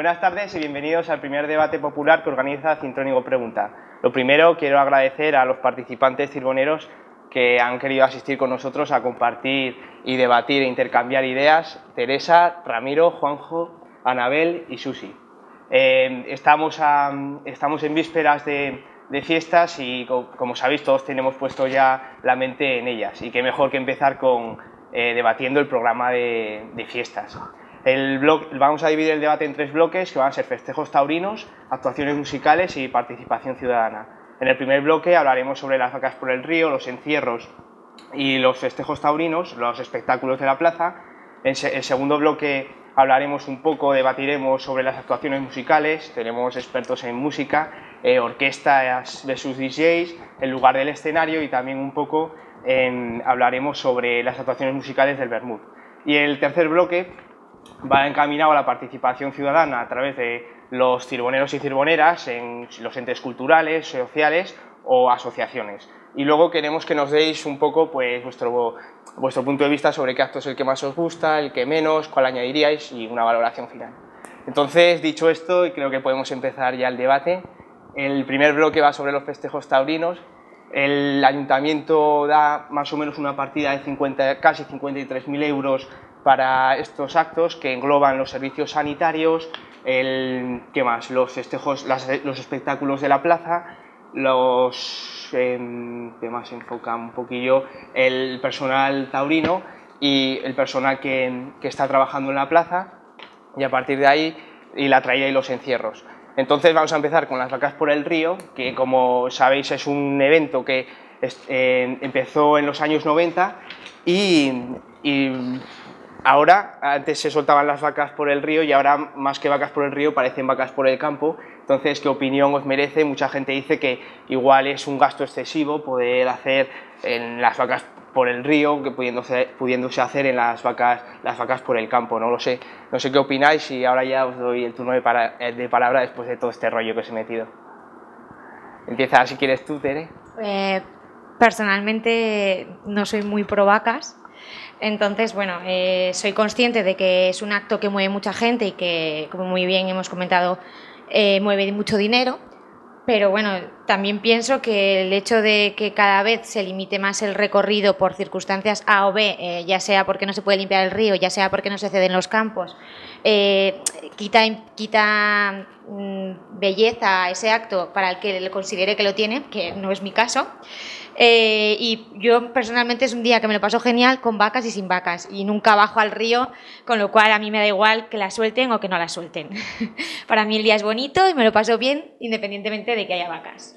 Buenas tardes y bienvenidos al primer debate popular que organiza Cintrónigo Pregunta. Lo primero, quiero agradecer a los participantes cirboneros que han querido asistir con nosotros a compartir y debatir e intercambiar ideas: Teresa, Ramiro, Juanjo, Anabel y Susi. Estamos en vísperas de fiestas y, como sabéis, todos tenemos puesto ya la mente en ellas, y qué mejor que empezar debatiendo el programa de fiestas. Vamos a dividir el debate en 3 bloques, que van a ser festejos taurinos, actuaciones musicales y participación ciudadana. En el primer bloque hablaremos sobre las vacas por el río, los encierros y los festejos taurinos, los espectáculos de la plaza. En el segundo bloque debatiremos sobre las actuaciones musicales. Tenemos expertos en música, orquestas versus DJs, el lugar del escenario, y también hablaremos sobre las actuaciones musicales del Bermud. Y el tercer bloque va encaminado a la participación ciudadana a través de los cirboneros y cirboneras en los entes culturales, sociales o asociaciones. Y luego queremos que nos deis un poco vuestro punto de vista sobre qué acto es el que más os gusta, el que menos, cuál añadiríais, y una valoración final. Entonces, dicho esto, creo que podemos empezar ya el debate. El primer bloque va sobre los festejos taurinos. El ayuntamiento da más o menos una partida de casi 53.000 euros para estos actos, que engloban los servicios sanitarios, los festejos, los espectáculos de la plaza, que más enfoca un poquillo el personal taurino y el personal que está trabajando en la plaza, y a partir de ahí la traída y los encierros. Entonces vamos a empezar con las vacas por el río, que, como sabéis, es un evento que empezó en los años 90 y ahora, antes se soltaban las vacas por el río y ahora, más que vacas por el río, parecen vacas por el campo. Entonces, ¿qué opinión os merece? Mucha gente dice que igual es un gasto excesivo poder hacer en las vacas por el río, que pudiéndose hacer en las vacas por el campo. No lo sé. No sé qué opináis, y ahora ya os doy el turno de palabra después de todo este rollo que os he metido. Empieza, si quieres tú, Tere. Personalmente no soy muy pro vacas. Entonces, bueno, soy consciente de que es un acto que mueve mucha gente y que, como muy bien hemos comentado, mueve mucho dinero, pero bueno, también pienso que el hecho de que cada vez se limite más el recorrido por circunstancias A o B, ya sea porque no se puede limpiar el río, ya sea porque no se ceden los campos, quita belleza a ese acto para el que le considere que lo tiene, que no es mi caso. Y yo personalmente es un día que me lo paso genial con vacas y sin vacas, y nunca bajo al río, con lo cual a mí me da igual que la suelten o que no la suelten. Para mí el día es bonito y me lo paso bien independientemente de que haya vacas.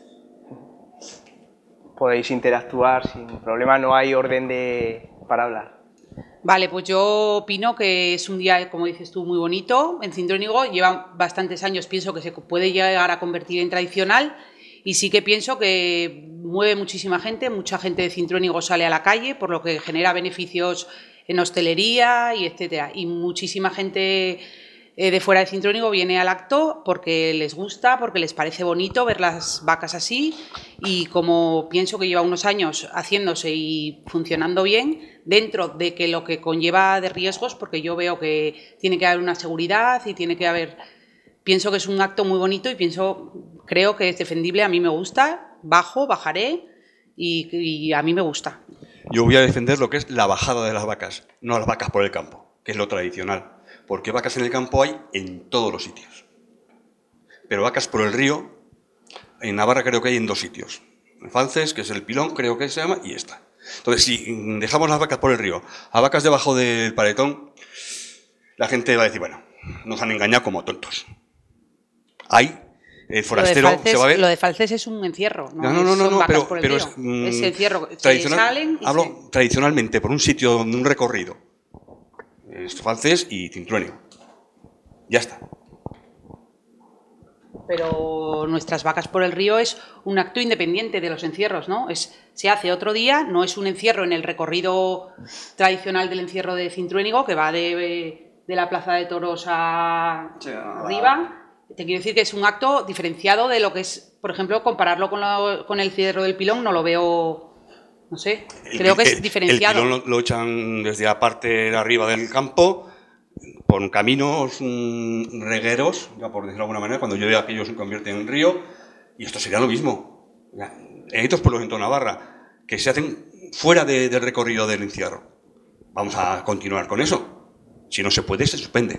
Podéis interactuar sin problema, no hay orden para hablar. Vale, pues yo opino que es un día, como dices tú, muy bonito. En Cintrónigo lleva bastantes años, pienso que se puede llegar a convertir en tradicional. Y sí que pienso que mueve muchísima gente, mucha gente de Cintrónigo sale a la calle, por lo que genera beneficios en hostelería y etcétera. Y muchísima gente de fuera de Cintrónigo viene al acto porque les gusta, porque les parece bonito ver las vacas así, y como pienso que lleva unos años haciéndose y funcionando bien, dentro de que lo que conlleva de riesgos, porque yo veo que tiene que haber una seguridad y tiene que haber... Pienso que es un acto muy bonito y creo que es defendible, a mí me gusta, bajaré y a mí me gusta. Yo voy a defender lo que es la bajada de las vacas, no las vacas por el campo, que es lo tradicional, porque vacas en el campo hay en todos los sitios. Pero vacas por el río, en Navarra creo que hay en 2 sitios. En Falces, que es el Pilón, creo que se llama, y esta. Entonces, si dejamos las vacas por el río a vacas debajo del paletón, la gente va a decir, bueno, nos han engañado como tontos. Hay el forastero se va a ver. Lo de Falces es un encierro, no, pero es encierro. Tradicionalmente por un sitio, un recorrido. Es Falces y Cintrónigo. Ya está. Pero nuestras vacas por el río es un acto independiente de los encierros, ¿no? Se hace otro día, no es un encierro en el recorrido tradicional del encierro de Cintruénigo, que va de la Plaza de Toros arriba. Te quiero decir que es un acto diferenciado de lo que es, por ejemplo, compararlo con el encierro del Pilón, no lo veo, no sé, creo que es diferenciado. El Pilón lo echan desde la parte de arriba del campo, por caminos regueros, ya por decirlo de alguna manera, cuando llueve aquello se convierte en río, y esto sería lo mismo. Hay otros pueblos en toda Navarra que se hacen fuera del recorrido del encierro. Vamos a continuar con eso. Si no se puede, se suspende.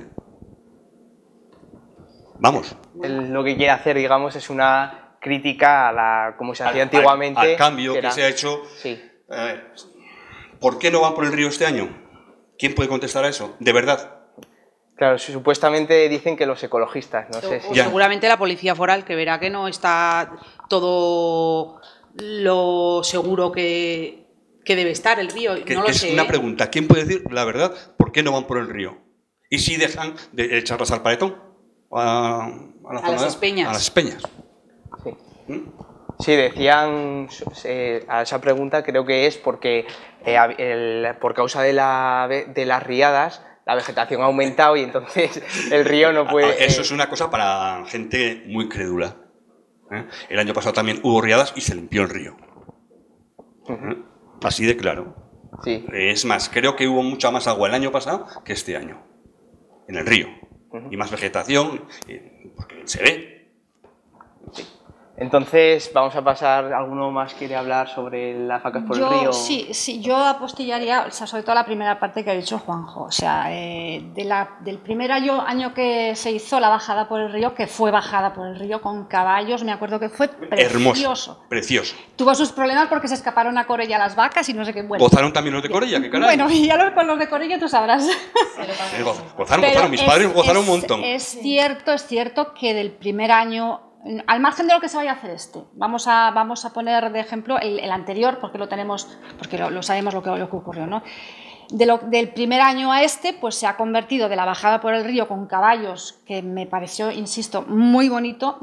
Vamos. Lo que quiere hacer, digamos, es una crítica a la como se hacía antiguamente. Al cambio que se ha hecho. Sí. ¿Por qué no van por el río este año? ¿Quién puede contestar a eso? ¿De verdad? Claro, supuestamente dicen que los ecologistas, no sé si... Seguramente la Policía Foral, que verá que no está todo lo seguro que debe estar el río. No lo es sé. Una pregunta. ¿Quién puede decir la verdad? ¿Por qué no van por el río? ¿Y si dejan de echarlas al paletón? A las Espeñas. A las Espeñas. Sí. Sí, decían a esa pregunta, creo que es porque por causa de las riadas la vegetación ha aumentado y entonces el río no puede... Eso es una cosa para gente muy crédula. El año pasado también hubo riadas y se limpió el río. Así de claro. Sí. Es más, creo que hubo mucha más agua el año pasado que este año en el río. Y más vegetación, porque se ve. Sí. Entonces, vamos a pasar, ¿alguno más quiere hablar sobre las vacas por el río? Sí, yo apostillaría, o sea, sobre todo la primera parte que ha dicho Juanjo, o sea, del primer año que se hizo la bajada por el río, que fue bajada por el río con caballos, me acuerdo que fue precioso. Hermoso, precioso. Tuvo sus problemas porque se escaparon a Corella las vacas y no sé qué. Bueno, ¿gozaron también los de Corella? ¿Qué caray? Bueno, y ya con los de Corella tú sabrás. Gozaron, mis padres gozaron un montón. Es cierto que del primer año, al margen de lo que se vaya a hacer vamos a poner de ejemplo el anterior, porque lo tenemos, porque lo sabemos lo que ocurrió, ¿no? Del primer año a pues se ha convertido de la bajada por el río con caballos, que me pareció, insisto, muy bonito,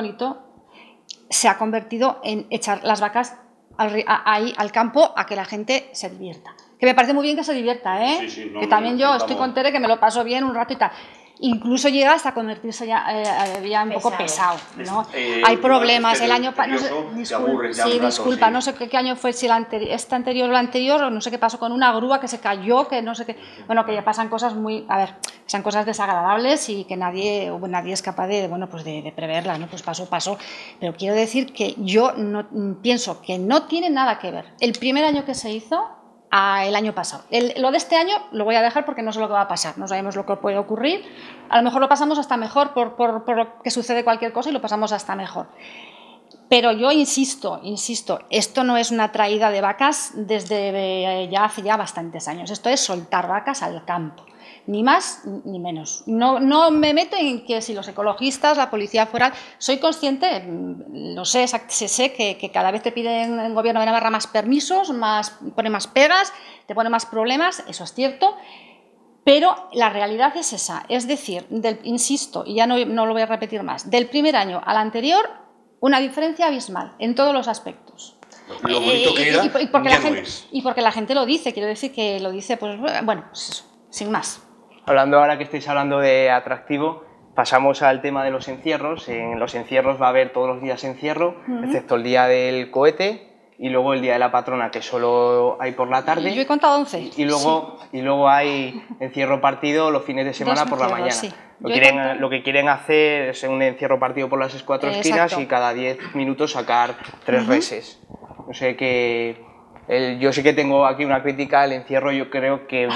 se ha convertido en echar las vacas ahí al campo a que la gente se divierta. Que me parece muy bien que se divierta, ¿eh? Sí, no, que también yo estoy con Tere, que me lo paso bien un rato y tal. Incluso llega hasta convertirse ya un poco pesado, ¿no? Hay problemas, el año pasado, disculpa, no sé qué año fue, si este anterior o el anterior, o no sé qué pasó con una grúa que se cayó, que no sé qué, bueno, que ya pasan cosas pasan cosas desagradables y que nadie es capaz de preverlas, ¿no? Pues pasó, pero quiero decir que yo pienso que no tiene nada que ver el primer año que se hizo el año pasado. Lo de este año lo voy a dejar porque no sé lo que va a pasar, no sabemos lo que puede ocurrir, a lo mejor lo pasamos hasta mejor por lo que sucede cualquier cosa y lo pasamos hasta mejor. Pero yo insisto, esto no es una traída de vacas desde hace bastantes años, esto es soltar vacas al campo. Ni más ni menos. No me meto en que si los ecologistas, la Policía Foral, soy consciente, lo sé que cada vez te piden el Gobierno de Navarra más permisos, pone más pegas, te pone más problemas, eso es cierto, pero la realidad es esa, es decir, insisto, y ya no lo voy a repetir más, del primer año al anterior, una diferencia abismal en todos los aspectos. Lo bonito que era, y porque la gente lo dice, quiero decir que lo dice, pues bueno, pues eso, sin más. Hablando ahora que estáis hablando de atractivo, pasamos al tema de los encierros. En los encierros va a haber todos los días encierro, excepto el día del cohete y luego el día de la patrona, que solo hay por la tarde. Yo he contado 11. Y luego hay encierro partido los fines de semana por la mañana. Sí. Lo que quieren hacer es un encierro partido por las cuatro esquinas y cada 10 minutos sacar 3 reses. No sé qué... Yo sí que tengo aquí una crítica al encierro, yo creo que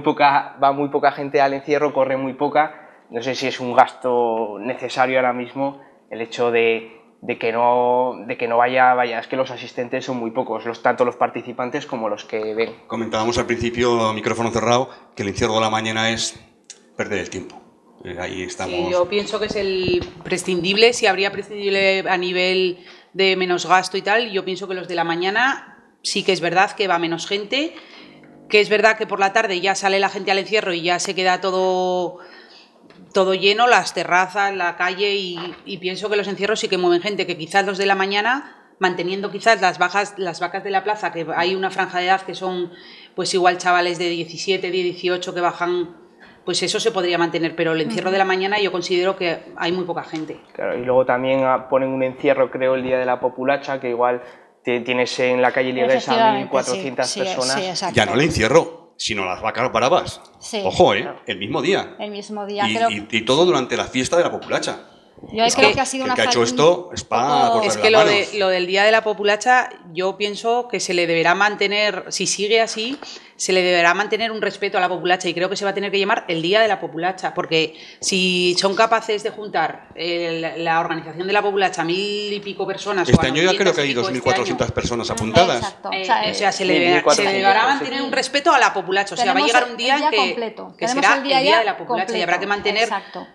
va muy poca gente al encierro, corre muy poca, no sé si es un gasto necesario ahora mismo el hecho de que no vaya, es que los asistentes son muy pocos, tanto los participantes como los que ven. Comentábamos al principio, a micrófono cerrado, que el encierro de la mañana es perder el tiempo. Ahí estamos. Sí, yo pienso que es el prescindible, si habría prescindible a nivel de menos gasto y tal, yo pienso que los de la mañana... Sí que es verdad que va menos gente, que es verdad que por la tarde ya sale la gente al encierro y ya se queda todo lleno, las terrazas, la calle, y pienso que los encierros sí que mueven gente, que quizás los de la mañana, manteniendo quizás las vacas de la plaza, que hay una franja de edad que son pues igual chavales de 17, 18 que bajan, pues eso se podría mantener, pero el encierro de la mañana yo considero que hay muy poca gente. Claro, y luego también ponen un encierro, creo, el día de la populacha, que igual... Tienes en la calle Liguesa 1.400 personas. Ya no el encierro, sino las vacas bravas. Sí. Ojo, el mismo día. El mismo día. Y todo durante la fiesta de la populacha. Yo creo que ha sido el que ha hecho esto es para cortar Es que las manos. lo del Día de la Populacha, yo pienso que se le deberá mantener, si sigue así, se le deberá mantener un respeto a la populacha, y creo que se va a tener que llamar el Día de la Populacha, porque si son capaces de juntar la organización de la populacha a 1000 y pico personas... Este año ya creo que hay 2.400 personas apuntadas. Exacto. O sea, se le deberá mantener un respeto a la populacha. O sea, va a llegar un día que será el Día de la Populacha completo. Y habrá que mantener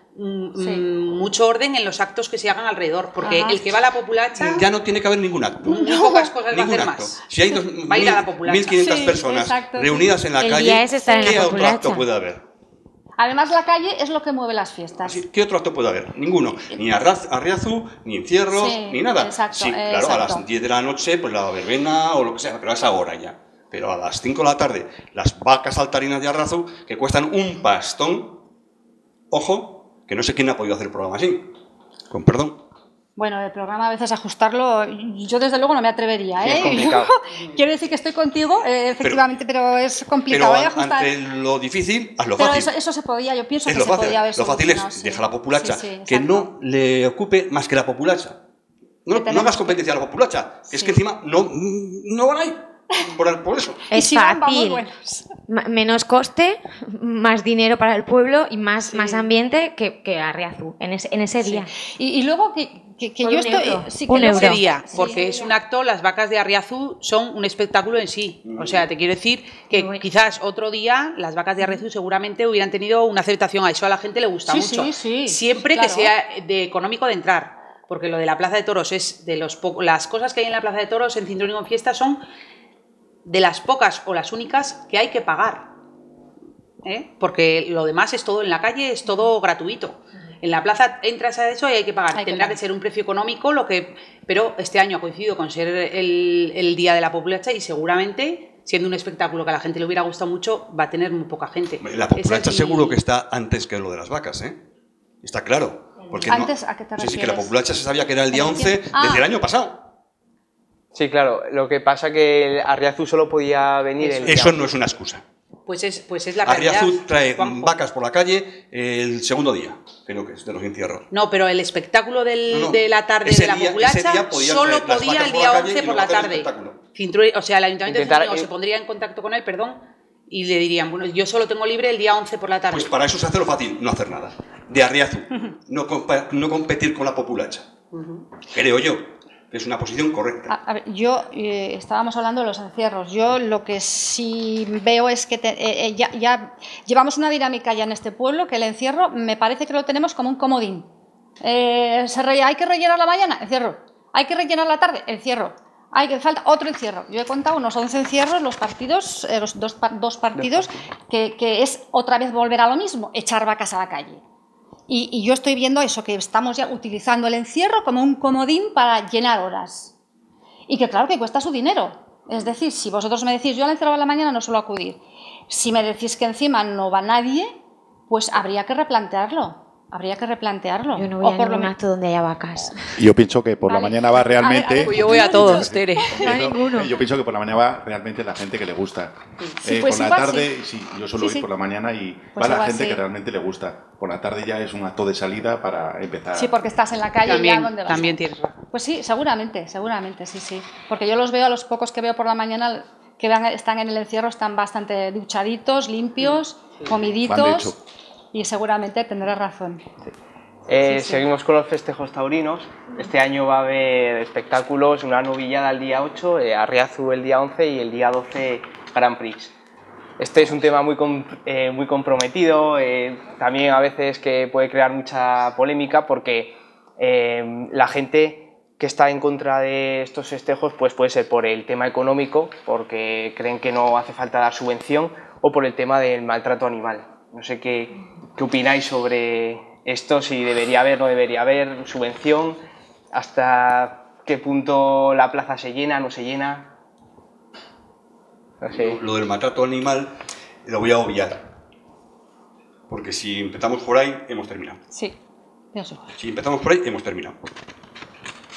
mucho orden en los actos que se hagan alrededor, porque el que va a la populacha... Ya no tiene que haber ningún acto. Muy pocas cosas va a hacer más. Si hay va a ir a la populacha. 1.500 personas reunidas en la calle, ¿qué otro acto puede haber? Además, la calle es lo que mueve las fiestas. ¿Qué otro acto puede haber? Ninguno. Ni Arriazu, ni encierros, ni nada. Exacto, sí, claro, a las 10 de la noche, pues la verbena o lo que sea, pero a esa hora ya. Pero a las 5 de la tarde, las vacas saltarinas de Arriazu, que cuestan un pastón, ojo, que no sé quién ha podido hacer el programa así. Con perdón. Bueno, el programa a veces ajustarlo, yo desde luego no me atrevería, Sí, es complicado. Quiero decir que estoy contigo, efectivamente, pero es complicado. Pero ante lo difícil, haz lo pero fácil. eso se podía, yo pienso es que lo se fácil. podía haber Lo fácil es solucionado, dejar a la populacha, sí, que no le ocupe más que la populacha. No hagas competencia a la populacha, que es que encima no van ahí. Por eso. Es fácil. Menos coste, más dinero para el pueblo y más ambiente que Arriazu en ese día. Y luego que yo estoy... Sí, un euro. Ese día, porque es un acto, las vacas de Arriazu son un espectáculo en sí. O sea, te quiero decir que quizás otro día las vacas de Arriazu seguramente hubieran tenido una aceptación. A eso a la gente le gusta mucho. Siempre que sea económico de entrar. Porque lo de la Plaza de Toros es de las cosas que hay en la Plaza de Toros en Cintrónigo en Fiesta son de las pocas o las únicas que hay que pagar, porque lo demás es todo en la calle, es todo gratuito. En la plaza entras a eso y hay que pagar. Tendrá que ser un precio económico, pero este año ha coincidido con ser el Día de la Populacha y seguramente, siendo un espectáculo que a la gente le hubiera gustado mucho, va a tener muy poca gente. La populacha seguro que está antes que lo de las vacas, está claro. Porque ¿Antes a qué te refieres? Sí, que la populacha se sabía que era el día 11 desde el año pasado. Sí, claro. Lo que pasa que Arriazu solo podía venir el día. Eso no es una excusa. Pues es la realidad. Arriazu trae vacas por la calle el segundo día, creo que es de los encierros. No, pero el espectáculo de la tarde de la populacha solo podía el día 11 por la tarde. O sea, el Ayuntamiento de Cintrónigo se pondría en contacto con él, y le dirían, bueno, yo solo tengo libre el día 11 por la tarde. Pues para eso se hace lo fácil, no hacer nada. De Arriazu, no competir con la populacha. Creo yo. Es una posición correcta. A ver, estábamos hablando de los encierros. Yo lo que sí veo es que ya llevamos una dinámica ya en este pueblo, que el encierro me parece que lo tenemos como un comodín. Hay que rellenar la mañana, encierro. Hay que rellenar la tarde, encierro. Falta otro encierro. Yo he contado unos 11 encierros, los partidos, los dos partidos, que es otra vez volver a lo mismo, echar vacas a la calle. Y yo estoy viendo eso, que estamos ya utilizando el encierro como un comodín para llenar horas. Y que claro que cuesta su dinero. Es decir, si vosotros me decís, yo al encierro de la mañana no suelo acudir. Si me decís que encima no va nadie, pues habría que replantearlo. Yo no voy a ningún acto donde haya vacas. Yo pienso que por la mañana va realmente... Pues yo voy a todos, Tere. Yo pienso que por la mañana va realmente la gente que le gusta. Por la tarde, yo suelo ir por la mañana y va la gente que realmente le gusta. Por la tarde ya es un acto de salida para empezar. Sí, porque estás en la calle también, ya donde vas. También tienes razón. Pues sí, seguramente, sí. Porque yo los veo, a los pocos que veo por la mañana que están en el encierro, están bastante duchaditos, limpios, comiditos, y seguramente tendrás razón. Seguimos con los festejos taurinos. Este año va a haber espectáculos, una novillada el día 8, Arriazu el día 11 y el día 12 Grand Prix. Este es un tema muy comprometido, también a veces que puede crear mucha polémica porque la gente que está en contra de estos festejos pues puede ser por el tema económico, porque creen que no hace falta dar subvención, o por el tema del maltrato animal. No sé qué opináis sobre esto, si debería haber, no debería haber subvención, hasta qué punto la plaza se llena, no se llena. No sé. Lo del maltrato animal lo voy a obviar, porque si empezamos por ahí, hemos terminado. Sí, eso. Si empezamos por ahí, hemos terminado.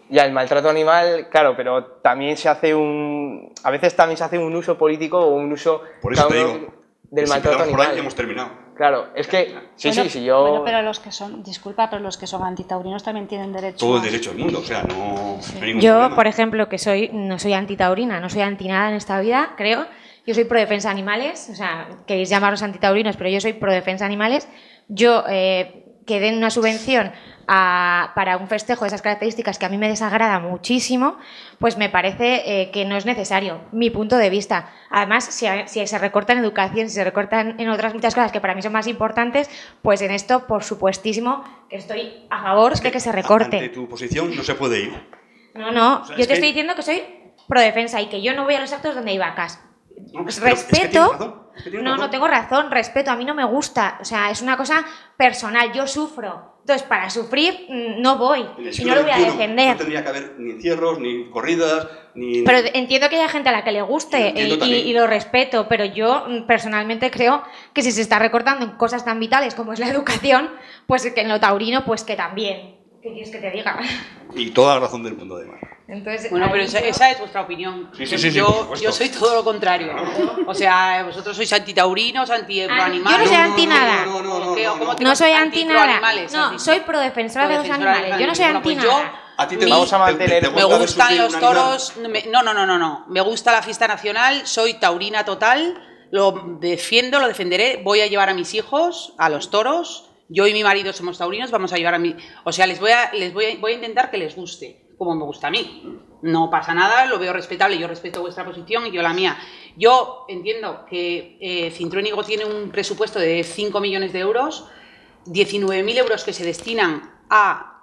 Ya, el maltrato animal, claro, pero también se hace a veces también se hace un uso político o un uso... Por eso te digo, del maltrato animal. Por ahí hemos terminado. Claro, es que... Bueno, pero los que son... Disculpa, pero los que son antitaurinos también tienen derecho... Todo el derecho del mundo, o sea, no hay ningún Yo, problema. por ejemplo, que no soy antitaurina, no soy anti nada en esta vida, creo. Yo soy pro defensa de animales, o sea, queréis llamarlos antitaurinos, pero yo soy pro defensa de animales. Yo, que den una subvención para un festejo de esas características que a mí me desagrada muchísimo, pues me parece que no es necesario, mi punto de vista. Además, si se recorta en educación, si se recortan en otras muchas cosas que para mí son más importantes, pues en esto, por supuestísimo, que estoy a favor de que se recorte. Ante tu posición no se puede ir. No, o sea, yo te estoy diciendo que soy pro defensa y que yo no voy a los actos donde hay vacas. No, respeto, no tengo razón, respeto, a mí no me gusta, o sea, es una cosa personal, yo sufro, entonces para sufrir no voy y no lo voy a defender. No tendría que haber ni encierros, ni corridas, ni... Pero entiendo que haya gente a la que le guste y lo respeto, pero yo personalmente creo que si se está recortando en cosas tan vitales como es la educación, pues que en lo taurino, pues que también. ¿Qué quieres que te diga? Y toda la razón del mundo, además. Entonces, bueno, pero esa es vuestra opinión. Sí, yo soy todo lo contrario. O sea, vosotros sois antitaurinos, anti-animales. Yo no soy anti nada. No soy anti nada. No, soy pro defensora de los animales. Yo no soy anti nada. A ti te vamos a mantener. Me gustan los toros. No. Me gusta la fiesta nacional. Soy taurina total. Lo defiendo, lo defenderé. Voy a llevar a mis hijos a los toros. Yo y mi marido somos taurinos, vamos a llevar a mi... O sea, voy a intentar que les guste, como me gusta a mí. No pasa nada, lo veo respetable, yo respeto vuestra posición y yo la mía. Yo entiendo que Cintruénigo tiene un presupuesto de 5 millones de euros, 19.000 euros que se destinan a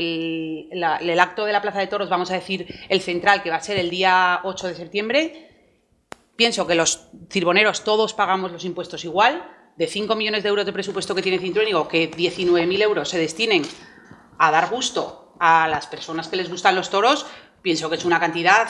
el acto de la Plaza de Toros, vamos a decir, el central, que va a ser el día 8 de septiembre. Pienso que los cirboneros todos pagamos los impuestos igual. De 5 millones de euros de presupuesto que tiene Cintruénigo, que 19.000 euros se destinen a dar gusto a las personas que les gustan los toros, pienso que es una cantidad,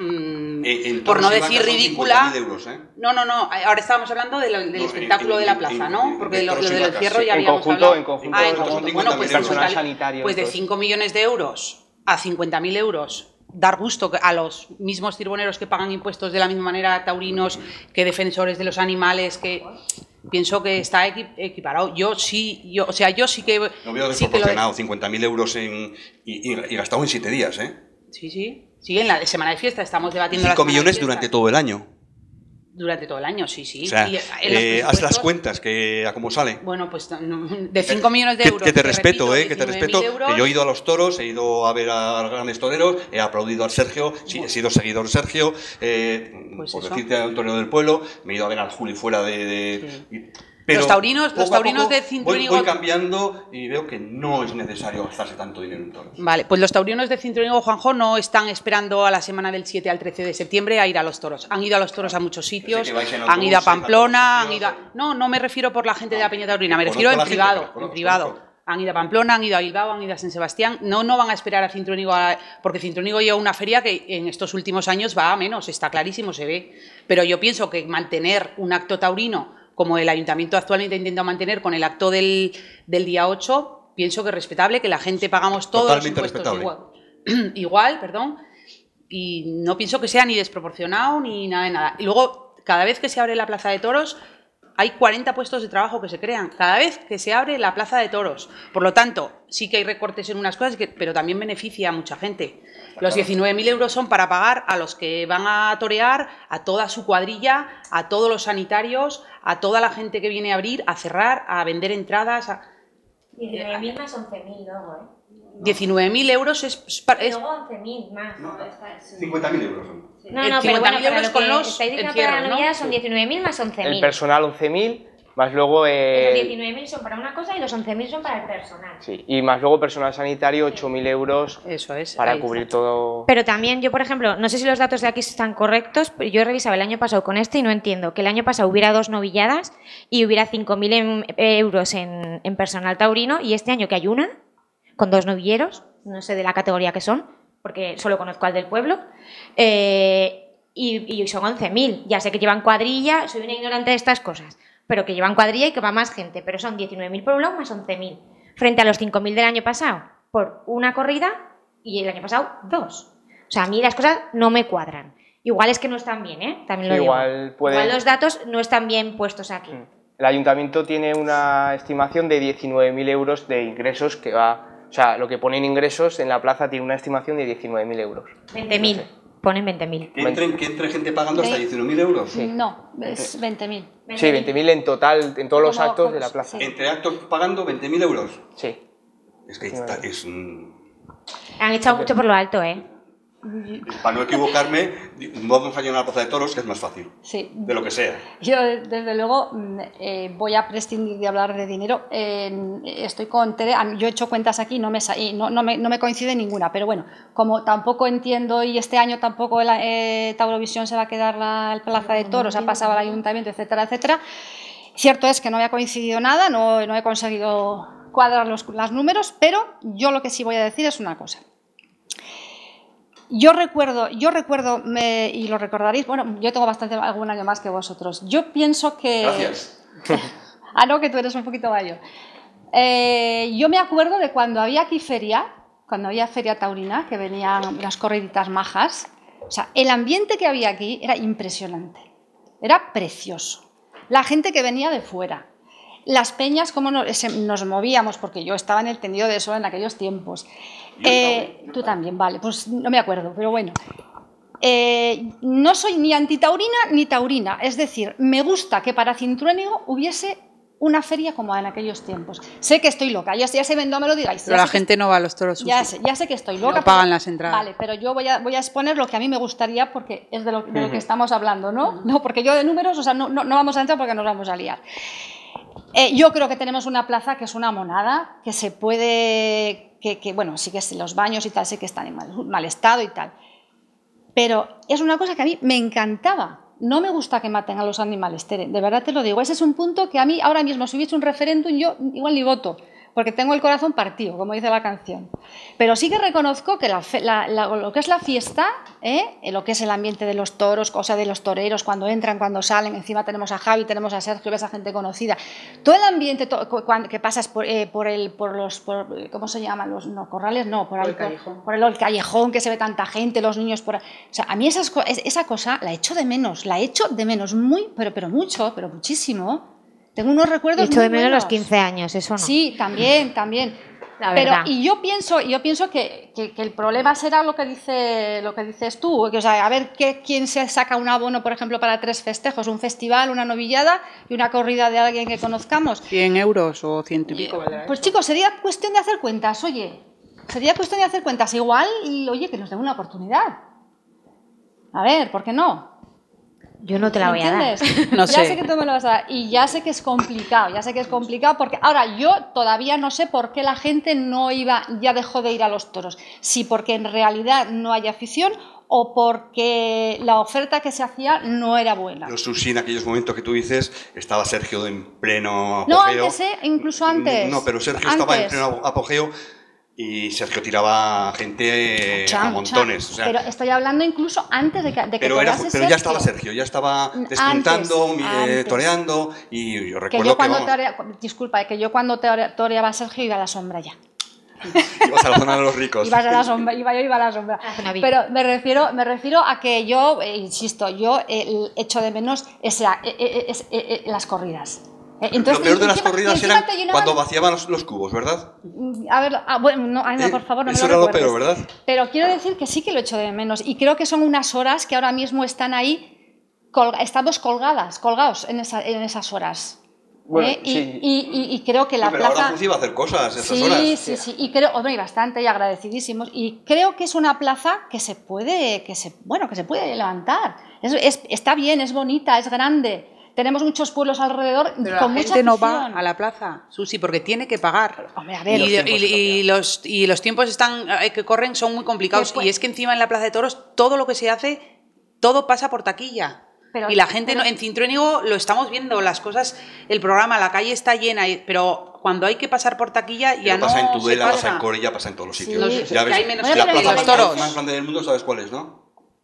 por no decir ridícula. Euros, ¿eh? No, ahora estábamos hablando del espectáculo de la plaza, ¿no? Porque lo del encierro ya habíamos hablado. En conjunto. Bueno, pues personal sanitario. Pues de 5 millones de euros a 50.000 euros, dar gusto a los mismos cirboneros que pagan impuestos de la misma manera, taurinos, que defensores de los animales, que... Pienso que está equiparado. Yo sí que... No veo desproporcionado, 50.000 euros y gastado en 7 días, ¿eh? Sí, en la semana de fiesta estamos debatiendo... 5 millones durante todo el año. Durante todo el año, sí. O sea, haz las cuentas, a cómo sale. Bueno, pues de 5 millones de euros... Que te respeto, repito, que te respeto. Que yo he ido a los toros, he ido a ver a los grandes toreros, he aplaudido al Sergio, sí, he sido seguidor Sergio, pues por eso. decirte al torero del pueblo, me he ido a ver al Juli fuera Sí. Pero los taurinos poco de Cintruénigo... Voy cambiando y veo que no es necesario gastarse tanto dinero en toros. Vale, pues los taurinos de Cintruénigo, Juanjo, no están esperando a la semana del 7 al 13 de septiembre a ir a los toros. Han ido a los toros a muchos sitios, han ido a Pamplona, han ido a... No me refiero por la gente de la Peña Taurina, me refiero en privado. Han ido a Pamplona, han ido a Bilbao, han ido a San Sebastián. No van a esperar a Cintruénigo, porque Cintruénigo lleva una feria que en estos últimos años va a menos, está clarísimo, se ve. Pero yo pienso que mantener un acto taurino como el ayuntamiento actualmente intenta mantener con el acto del día 8, pienso que es respetable, que la gente pagamos todos totalmente los impuestos respetable. Y no pienso que sea ni desproporcionado ni nada de nada. Y luego, cada vez que se abre la Plaza de Toros, hay 40 puestos de trabajo que se crean, cada vez que se abre la Plaza de Toros. Por lo tanto, sí que hay recortes en unas cosas, pero también beneficia a mucha gente. Los 19.000 euros son para pagar a los que van a torear, a toda su cuadrilla, a todos los sanitarios, a toda la gente que viene a abrir, a cerrar, a vender entradas. 19.000 más 11.000 luego, 19.000 euros es luego 11.000 más. No, 50.000 euros son. No, pero bueno, euros con los encierros, ¿no? Son 19.000 más 11.000. El personal 11.000, más luego... Los 19.000 son para una cosa y los 11.000 son para el personal. Sí, y más luego personal sanitario, 8.000 euros para cubrir todo... Pero también yo, por ejemplo, no sé si los datos de aquí están correctos, pero yo he revisado el año pasado con este y no entiendo que el año pasado hubiera 2 novilladas y hubiera 5.000 euros en personal taurino, y este año que hay una, con 2 novilleros, no sé de la categoría que son, porque solo conozco al del pueblo, y son 11.000. Ya sé que llevan cuadrilla, soy una ignorante de estas cosas, pero que llevan cuadrilla y que va más gente, pero son 19.000 por un lado más 11.000, frente a los 5.000 del año pasado, por una corrida y el año pasado 2. O sea, a mí las cosas no me cuadran. Igual es que no están bien, ¿eh? También lo digo. Igual los datos no están bien puestos aquí. El ayuntamiento tiene una estimación de 19.000 euros de ingresos que va... O sea, lo que pone en ingresos en la plaza tiene una estimación de 19.000 euros. 20.000. Ponen 20.000. ¿Que entre gente pagando hasta 19.000 euros? Sí. No, es 20.000. Sí, 20.000 en total, en todos los actos de la plaza. Sí. ¿Entre actos pagando 20.000 euros? Sí. Es que es Han echado mucho por lo alto, ¿eh? Para no equivocarme, vamos a llenar la plaza de toros, que es más fácil. Sí. De lo que sea. Yo, desde luego, voy a prescindir de hablar de dinero. Estoy con Tere, yo he hecho cuentas aquí, no me coincide ninguna, pero bueno, como tampoco entiendo y este año tampoco Taurovisión se va a quedar la plaza de toros, ha pasado al ayuntamiento, etcétera, etcétera. Cierto es que no había coincidido nada, no he conseguido cuadrar los números, pero yo lo que sí voy a decir es una cosa. Yo recuerdo, y lo recordaréis, bueno, yo tengo algún año más que vosotros. Yo pienso que... Gracias. No, que tú eres un poquito mayor. Yo me acuerdo de cuando había aquí cuando había feria taurina, que venían las corriditas majas. O sea, el ambiente que había aquí era impresionante, era precioso. La gente que venía de fuera. Las peñas, cómo nos movíamos, porque yo estaba en el tendido de sol en aquellos tiempos. Tú también, vale, pues no me acuerdo, pero bueno. No soy ni antitaurina ni taurina, es decir, me gusta que para Cintruénigo hubiese una feria como en aquellos tiempos. Sé que estoy loca, ya sé, no me lo digáis. Pero la gente no va a los toros. Ya sé que estoy loca. No pagan las entradas. Vale, pero yo voy a exponer lo que a mí me gustaría porque es de lo que estamos hablando, ¿no? No, porque yo de números, o sea, no vamos a entrar porque nos vamos a liar. Yo creo que tenemos una plaza que es una monada, que se puede, bueno, sí que los baños y tal, sé que están en mal estado y tal, pero es una cosa que a mí me encantaba. No me gusta que maten a los animales, Tere, de verdad te lo digo. Ese es un punto que a mí ahora mismo, si hubiese un referéndum, yo igual ni voto, porque tengo el corazón partido, como dice la canción. Pero sí que reconozco que lo que es la fiesta, lo que es el ambiente de los toros, cosa de los toreros, cuando entran, cuando salen, encima tenemos a Javi, tenemos a Sergio, ves a gente conocida. Todo el ambiente que pasas por los, ¿cómo se llaman? No, corrales no, por el callejón, que se ve tanta gente, los niños por... O sea, a mí esa cosa la echo de menos, muy, pero mucho, pero muchísimo. Tengo unos recuerdos muy buenos. De menos los 15 años, eso no. Sí, también. La verdad. Pero, y yo pienso que el problema será lo que dices tú, que, o sea, a ver quién se saca un abono, por ejemplo, para 3 festejos, un festival, una novillada y una corrida de alguien que conozcamos. 100 euros o 100 y pico. Pues chicos, sería cuestión de hacer cuentas, igual, y oye, que nos den una oportunidad. A ver, ¿por qué no? Yo no te la voy a dar. No sé. Ya sé que tú me lo vas a dar y ya sé que es complicado, porque ahora yo todavía no sé por qué la gente ya dejó de ir a los toros. Si porque en realidad no hay afición o porque la oferta que se hacía no era buena. Yo, Susi, en aquellos momentos que tú dices, estaba Sergio en pleno apogeo. No, antes, incluso antes. No, pero Sergio estaba en pleno apogeo. Y Sergio tiraba gente a montones. O sea, pero estoy hablando incluso antes de que pero ya estaba Sergio, ya estaba despuntando, toreando. Y yo recuerdo que yo cuando toreaba a Sergio iba a la sombra ya. Ibas a la zona de los ricos. Iba a la sombra. Pero me refiero a que yo, insisto, echo de menos las corridas. Entonces, lo peor de las corridas era cuando vaciaban los cubos, ¿verdad? A ver, bueno, no, por favor, no me lo recuerdes. Eso era lo peor, ¿verdad? Pero quiero decir que sí que lo echo de menos y creo que son unas horas que ahora mismo están ahí, estamos colgados en esas horas. Bueno, sí. Y creo que la pero plaza... ahora Susi va a hacer cosas esas horas. Sí, y creo, hombre, bastante y agradecidísimos, y creo que es una plaza que se puede levantar. Está bien, es bonita, es grande. Tenemos muchos pueblos alrededor pero con mucha afición. No va a la plaza, Susi, porque tiene que pagar. Hombre, a ver, y los tiempos que corren son muy complicados. Y es que encima en la Plaza de Toros todo lo que se hace, todo pasa por taquilla. Y la gente en Cintruénigo lo estamos viendo, las cosas, el programa, la calle está llena, pero cuando hay que pasar por taquilla ya no pasa en Tudela, pasa en Corella, pasa en todos los sitios. Sí, ya ves, hay menos la plaza los toros más grande del mundo, ¿sabes cuál es, no?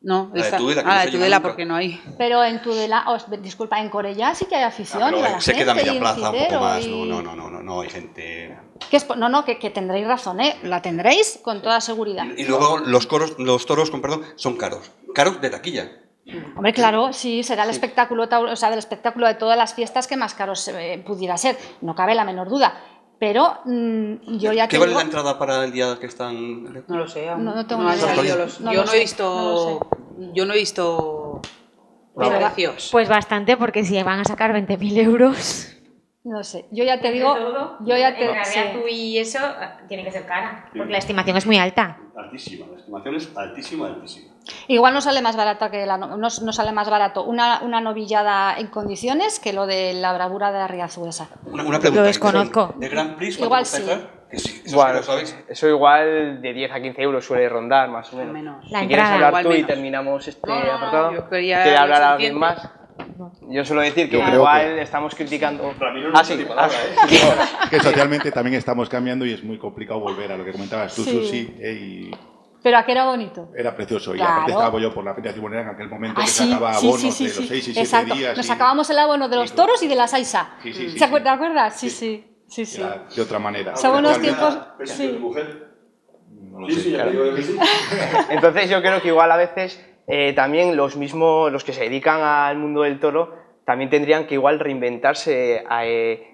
No, la de Tudela, la de Tudela porque no hay. Pero en Tudela, disculpa, en Corella sí que hay afición. Y se queda media plaza un poco más. No hay gente. Que tendréis razón, la tendréis con toda seguridad. Y luego los toros, son caros. Caros de taquilla. Hombre, claro, sí, será el espectáculo, del espectáculo de todas las fiestas que más caro pudiera ser, no cabe la menor duda. Pero yo ya ¿Qué vale la entrada para el día que están? No lo sé, no tengo ni idea. Yo no he visto precios. Pues bastante, porque si van a sacar 20.000 euros... No sé, yo ya te digo... Tú y eso tiene que ser cara, porque la estimación es muy alta. Altísima, la estimación es altísima. Igual no sale más barata no sale más barato una novillada en condiciones que lo de la bravura de Arriazu esa. Una pregunta. Lo desconozco. ¿De Grand Prix igual sí. Eso igual de 10 a 15 euros suele rondar, más o menos. La si quieres entrada, hablar tú menos. Y terminamos este apartado, yo ¿quiere hablar a alguien más? Yo suelo decir que igual estamos criticando... Que socialmente también estamos cambiando y es muy complicado volver a lo que comentabas tú, Susi. Pero aquí era bonito. Era precioso. Claro. Y aparte estaba yo por la Feria Cibonera en aquel momento que sacaba abonos de los 6 y 7 Exacto. días. Nos sacábamos el abono de los toros y de la Saiza. ¿Te acuerdas? Sí. De otra manera. Son unos tiempos... No lo sé. Entonces yo creo que igual a veces también los que se dedican al mundo del toro también tendrían que igual reinventarse a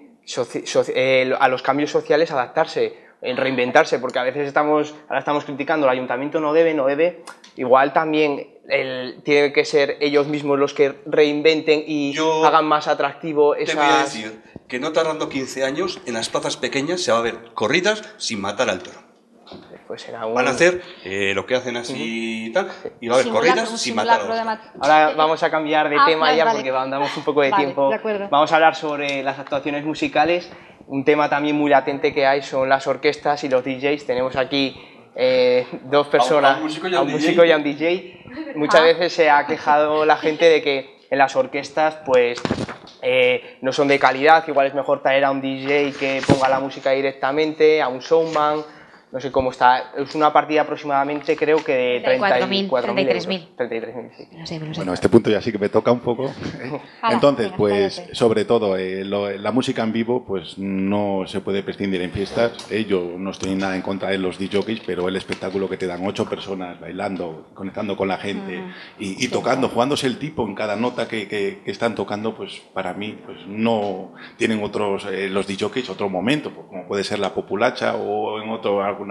los cambios sociales, adaptarse, reinventarse, porque a veces ahora estamos criticando, el ayuntamiento no debe, igual también tiene que ser ellos mismos los que reinventen y hagan más atractivo esas... Te voy a decir que no tardando 15 años, en las plazas pequeñas se va a ver corridas sin matar al toro. Pues van a hacer lo que hacen así y tal, y va a haber corridas sin matar a los toros. Ahora vamos a cambiar de tema porque andamos un poco de tiempo. De vamos a hablar sobre las actuaciones musicales. Un tema también muy latente que hay son las orquestas y los DJs. Tenemos aquí dos personas, a un músico y a un DJ. Muchas veces se ha quejado la gente de que en las orquestas pues no son de calidad, igual es mejor traer a un DJ que ponga la música directamente, a un showman. No sé cómo está, es una partida aproximadamente creo que de 33.000. 33.000, sí. No sé. Bueno, este punto ya sí que me toca un poco. Entonces, pues sobre todo, la música en vivo pues no se puede prescindir en fiestas. Yo no estoy nada en contra de los DJs, pero el espectáculo que te dan 8 personas bailando, conectando con la gente y tocando, jugándose el tipo en cada nota que están tocando, pues para mí pues no tienen los DJs otro momento, como puede ser la populacha o en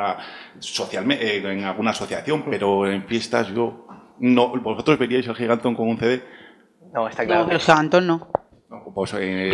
en alguna asociación, pero en fiestas vosotros veríais el Gigantón con un CD. No, está claro. No, el Gigantón no. Pues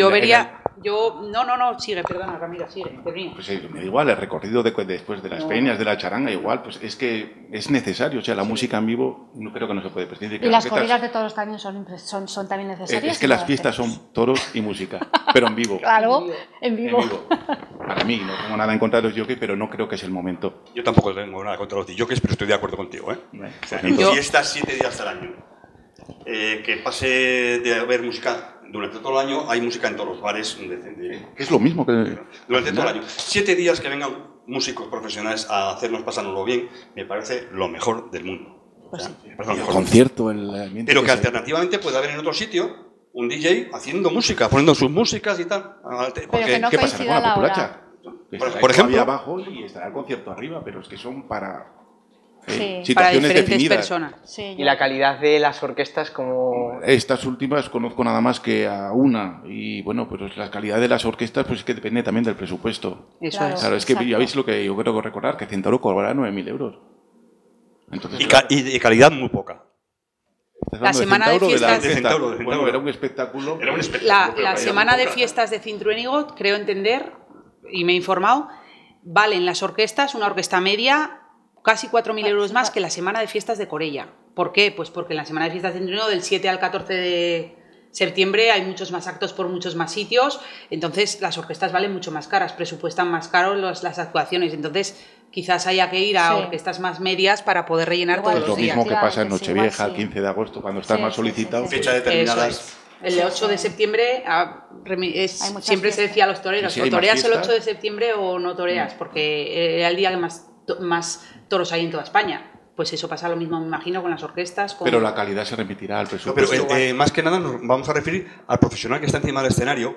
sigue, perdona, Ramiro, sigue. Pues me da igual, el recorrido después de las peñas, de la charanga, igual, pues es que es necesario, o sea, la música en vivo no creo que no se puede prescindir. Y las corridas de toros también son también necesarias. Es que las fiestas son toros y música, pero en vivo. Claro, en vivo. Para mí, no tengo nada en contra de los jockeys, pero no creo que es el momento. Yo tampoco tengo nada contra los jockeys, pero estoy de acuerdo contigo, ¿eh? O sea, en fiestas 7 días al año, que pase de haber música. Durante todo el año hay música en todos los bares. Es lo mismo que... Durante todo el año. 7 días que vengan músicos profesionales a hacernos pasárnoslo bien, me parece lo mejor del mundo. Pues el concierto, pero que alternativamente puede haber en otro sitio un DJ haciendo música, poniendo sus músicas y tal. ¿Qué pasa con la populacha? Por ejemplo, abajo y estará el concierto arriba, pero es que son para... situaciones para diferentes definidas. personas. Sí, y la calidad de las orquestas como... Estas últimas conozco nada más que a una y bueno, pues la calidad de las orquestas pues es que depende también del presupuesto. Eso es. Claro, es que ya veis lo que yo creo que recordar, que Centauro cobra 9.000 euros. Entonces, y de calidad muy poca. La semana de fiestas de Centauro. Bueno, era un espectáculo. La semana de fiestas de Cintruénigo, creo entender, y me he informado, valen las orquestas, una orquesta media, casi 4.000 euros más que la semana de fiestas de Corella. ¿Por qué? Pues porque en la semana de fiestas de Cintruénigo, del 7 al 14 de septiembre, hay muchos más actos por muchos más sitios, entonces las orquestas valen mucho más caras, presupuestan más caro las actuaciones, entonces quizás haya que ir a orquestas más medias para poder rellenar todos los días. Es lo mismo que pasa en Nochevieja, el 15 de agosto, cuando estás más solicitado. Fecha determinadas. El 8 de septiembre siempre se decía a los toreros, o toreas el 8 de septiembre o no toreas, porque era el día que más toros hay en toda España. Pues eso pasa lo mismo, me imagino, con las orquestas. Pero la calidad se remitirá al presupuesto. No, pero más que nada nos vamos a referir al profesional que está encima del escenario.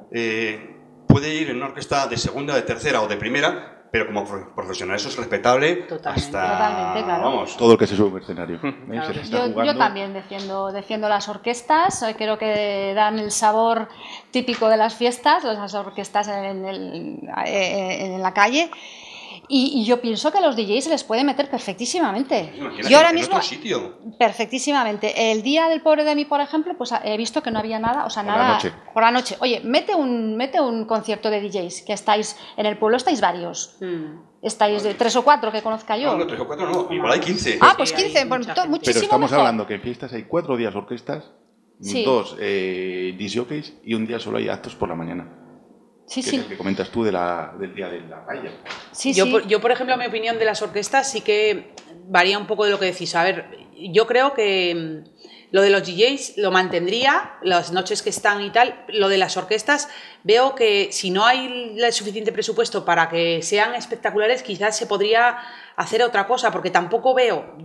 Puede ir en una orquesta de segunda, de tercera o de primera, pero como profesional eso es respetable. Totalmente, claro. Vamos. Todo el que se sube a un escenario. Yo también defiendo las orquestas, creo que dan el sabor típico de las fiestas, las orquestas en la calle. Y yo pienso que a los DJs se les puede meter perfectísimamente. Yo ahora mismo, otro sitio. perfectísimamente. El día del pobre de mí, por ejemplo, pues he visto que no había nada, o sea, nada. Por la noche. Oye, mete un concierto de DJs, que estáis en el pueblo, estáis varios. Estáis de 3 o 4 que conozca yo. No, 3 o 4 no, igual hay 15. Pues 15, muchísimo. Pero estamos mejor. hablando que en fiestas hay 4 días orquestas, 2 disjockeys y un día solo hay actos por la mañana. Sí. Es el que comentas tú del día de la paella. Yo, por ejemplo, mi opinión de las orquestas sí que varía un poco de lo que decís. A ver, yo creo que lo de los DJs lo mantendría, las noches que están y tal. Lo de las orquestas, veo que si no hay el suficiente presupuesto para que sean espectaculares, quizás se podría hacer otra cosa, porque tampoco veo.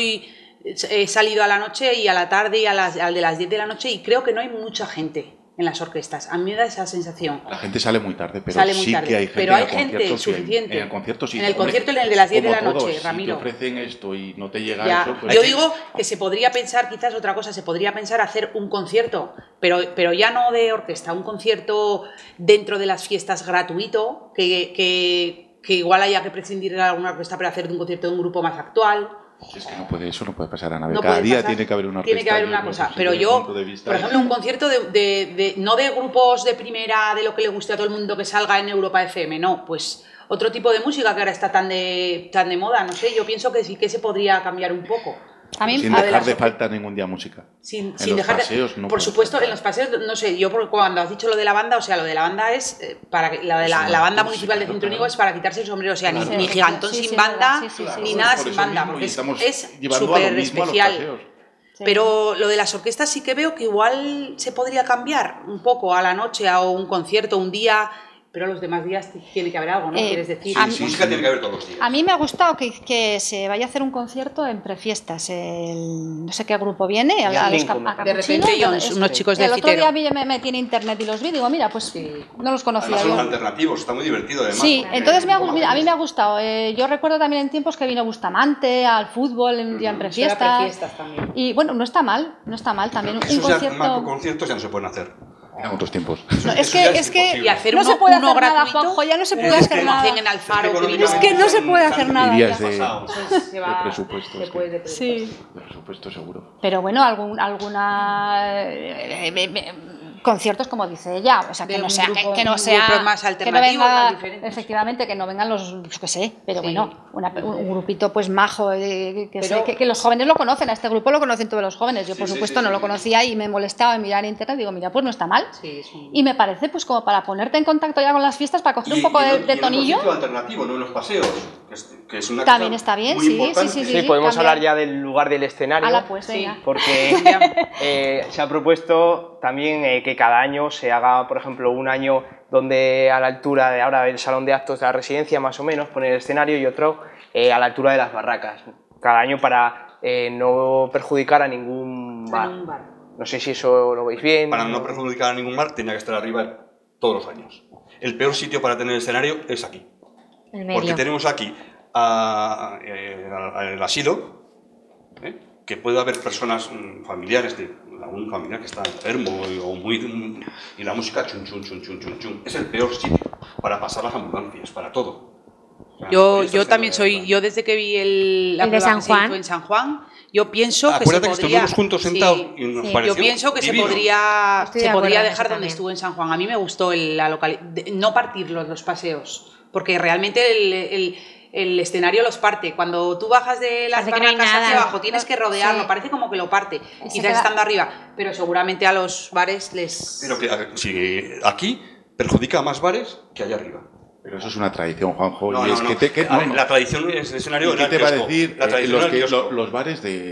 He salido a la noche y a la tarde y al de las 10 de la noche y creo que no hay mucha gente en las orquestas. A mí me da esa sensación. La gente sale muy tarde, pero sí que hay gente. Pero hay gente suficiente. En el concierto sí. En el concierto, en el de las 10 de la noche, Ramiro. Si te ofrecen esto y no te llega eso... Pues yo digo que se podría pensar, quizás otra cosa, se podría pensar hacer un concierto, pero ya no de orquesta, un concierto dentro de las fiestas gratuito, que igual haya que prescindir de alguna orquesta para hacer un concierto de un grupo más actual. Es que eso no puede pasar a nada. Cada día tiene que haber una orquesta. Tiene que haber una cosa. Pero yo, por ejemplo, un concierto no de grupos de primera, de lo que le guste a todo el mundo que salga en Europa FM, no, pues otro tipo de música que ahora está tan de moda, no sé, yo pienso que sí que se podría cambiar un poco. Sin dejar de falta ningún día música. Sin dejar paseos, no por supuesto, faltar. En los paseos, no sé, yo cuando has dicho lo de la banda, o sea, lo de la banda es para que la banda municipal de Cintrónigo es para quitarse el sombrero, o sea, ni gigantón sin banda, ni nada sin banda, porque es súper especial. Pero lo de las orquestas sí que veo que igual se podría cambiar un poco a la noche, a un concierto, un día. Pero los demás días tiene que haber algo, ¿no? ¿Quieres decir? Música tiene que haber todos los días. A mí me ha gustado que se vaya a hacer un concierto en prefiestas. No sé qué grupo viene, de repente unos chicos de El Citero. otro día me metí en internet y los vi, digo, mira, pues no los conocía. Además, son los alternativos, está muy divertido además. Sí, entonces a mí me ha gustado. Yo recuerdo también en tiempos que vino Bustamante al fútbol en prefiestas. Y bueno, no está mal también un concierto. Conciertos ya no se pueden hacer. En otros tiempos. No, es que y hacer no se puede hacer gratuito, nada, Juanjo, ya no se puede hacer nada. En Alfaro, es que no se puede hacer nada. Días de presupuesto. Sí. De presupuesto seguro. Pero bueno, conciertos como dice ella, o sea, que no sea más alternativo, más diferente. Efectivamente, que no vengan los, yo qué sé, pero bueno, un grupito pues majo, que los jóvenes lo conocen, a este grupo lo conocen todos los jóvenes, yo por supuesto no lo conocía y me molestaba en mirar en internet, digo, mira, pues no está mal, y me parece pues como para ponerte en contacto ya con las fiestas, para coger un poco de tonillo. Un alternativo, no en los paseos, que es una también está bien, sí, podemos hablar ya del lugar del escenario, porque se ha propuesto también que cada año se haga, por ejemplo, un año donde a la altura de ahora el salón de actos de la residencia, más o menos, poner el escenario y otro a la altura de las barracas, cada año para no perjudicar a ningún bar. No sé si eso lo veis bien. Para no perjudicar a ningún bar, tenía que estar arriba todos los años. El peor sitio para tener el escenario es aquí. El medio. Porque tenemos aquí el asilo, que puede haber personas familiares de algún familiar que está enfermo y la música chun chun chun chun chun chun. Es el peor sitio para pasar las ambulancias, para todo. Yo también yo desde que vi la prueba que se hizo en San Juan, yo pienso que se podría... que estuvimos juntos sentados y nos pareció yo pienso que divino. se podría dejar donde estuvo en San Juan. A mí me gustó la localidad, no partir los paseos, porque realmente el escenario los parte. Cuando tú bajas de las barracas hacia abajo, tienes que rodearlo, parece como que lo parte, quizás estando arriba, pero seguramente a los bares les... Pero que si aquí perjudica a más bares que allá arriba. Pero eso es una tradición, Juanjo. No, y es no, que la tradición es el escenario. ¿Qué te va a decir los bares de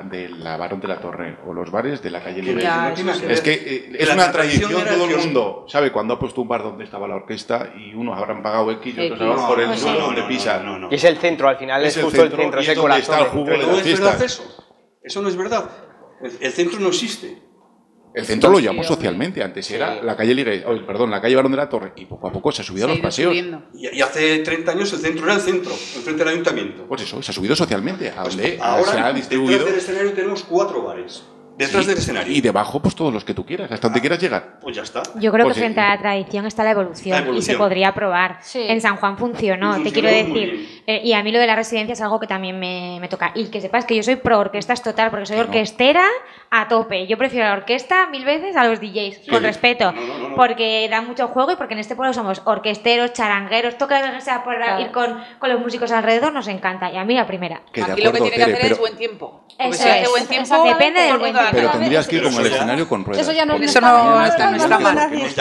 la Barón de la Torre o los bares de la calle Libre? Es que es una tradición, todo el mundo sabe cuando ha puesto un bar donde estaba la orquesta y unos habrán pagado X y otros habrán por el suelo donde pisan. Y es el centro, al final es justo el centro, es el corazón. Está el jugo de las fiestas. Eso no es verdad. El centro no existe. El centro lo llamó socialmente, antes era la calle la calle Barón de la Torre, y poco a poco se ha subido a los paseos. Y hace 30 años el centro era el centro, enfrente del ayuntamiento. Pues eso, se ha subido socialmente, a donde ahora se ha distribuido. Detrás del escenario tenemos 4 bares. Detrás del escenario. Y debajo, pues todos los que tú quieras, hasta donde quieras llegar. Pues ya está. Yo creo que frente a la tradición está la evolución y se podría probar. Sí. En San Juan funcionó, te quiero decir. Y a mí lo de la residencia es algo que también me toca. Y que sepas que yo soy pro orquestas total, porque soy orquestera a tope. Yo prefiero la orquesta 1000 veces a los DJs, con respeto. Porque da mucho juego y porque en este pueblo somos orquesteros, charangueros, toca lo que sea por ir con los músicos alrededor, nos encanta. Y a mí la primera. Aquí lo que tiene que hacer es buen tiempo. Eso si hace buen tiempo, depende del buen tiempo. Pero tendrías que ir como el escenario con ruedas. Eso ya no está mal.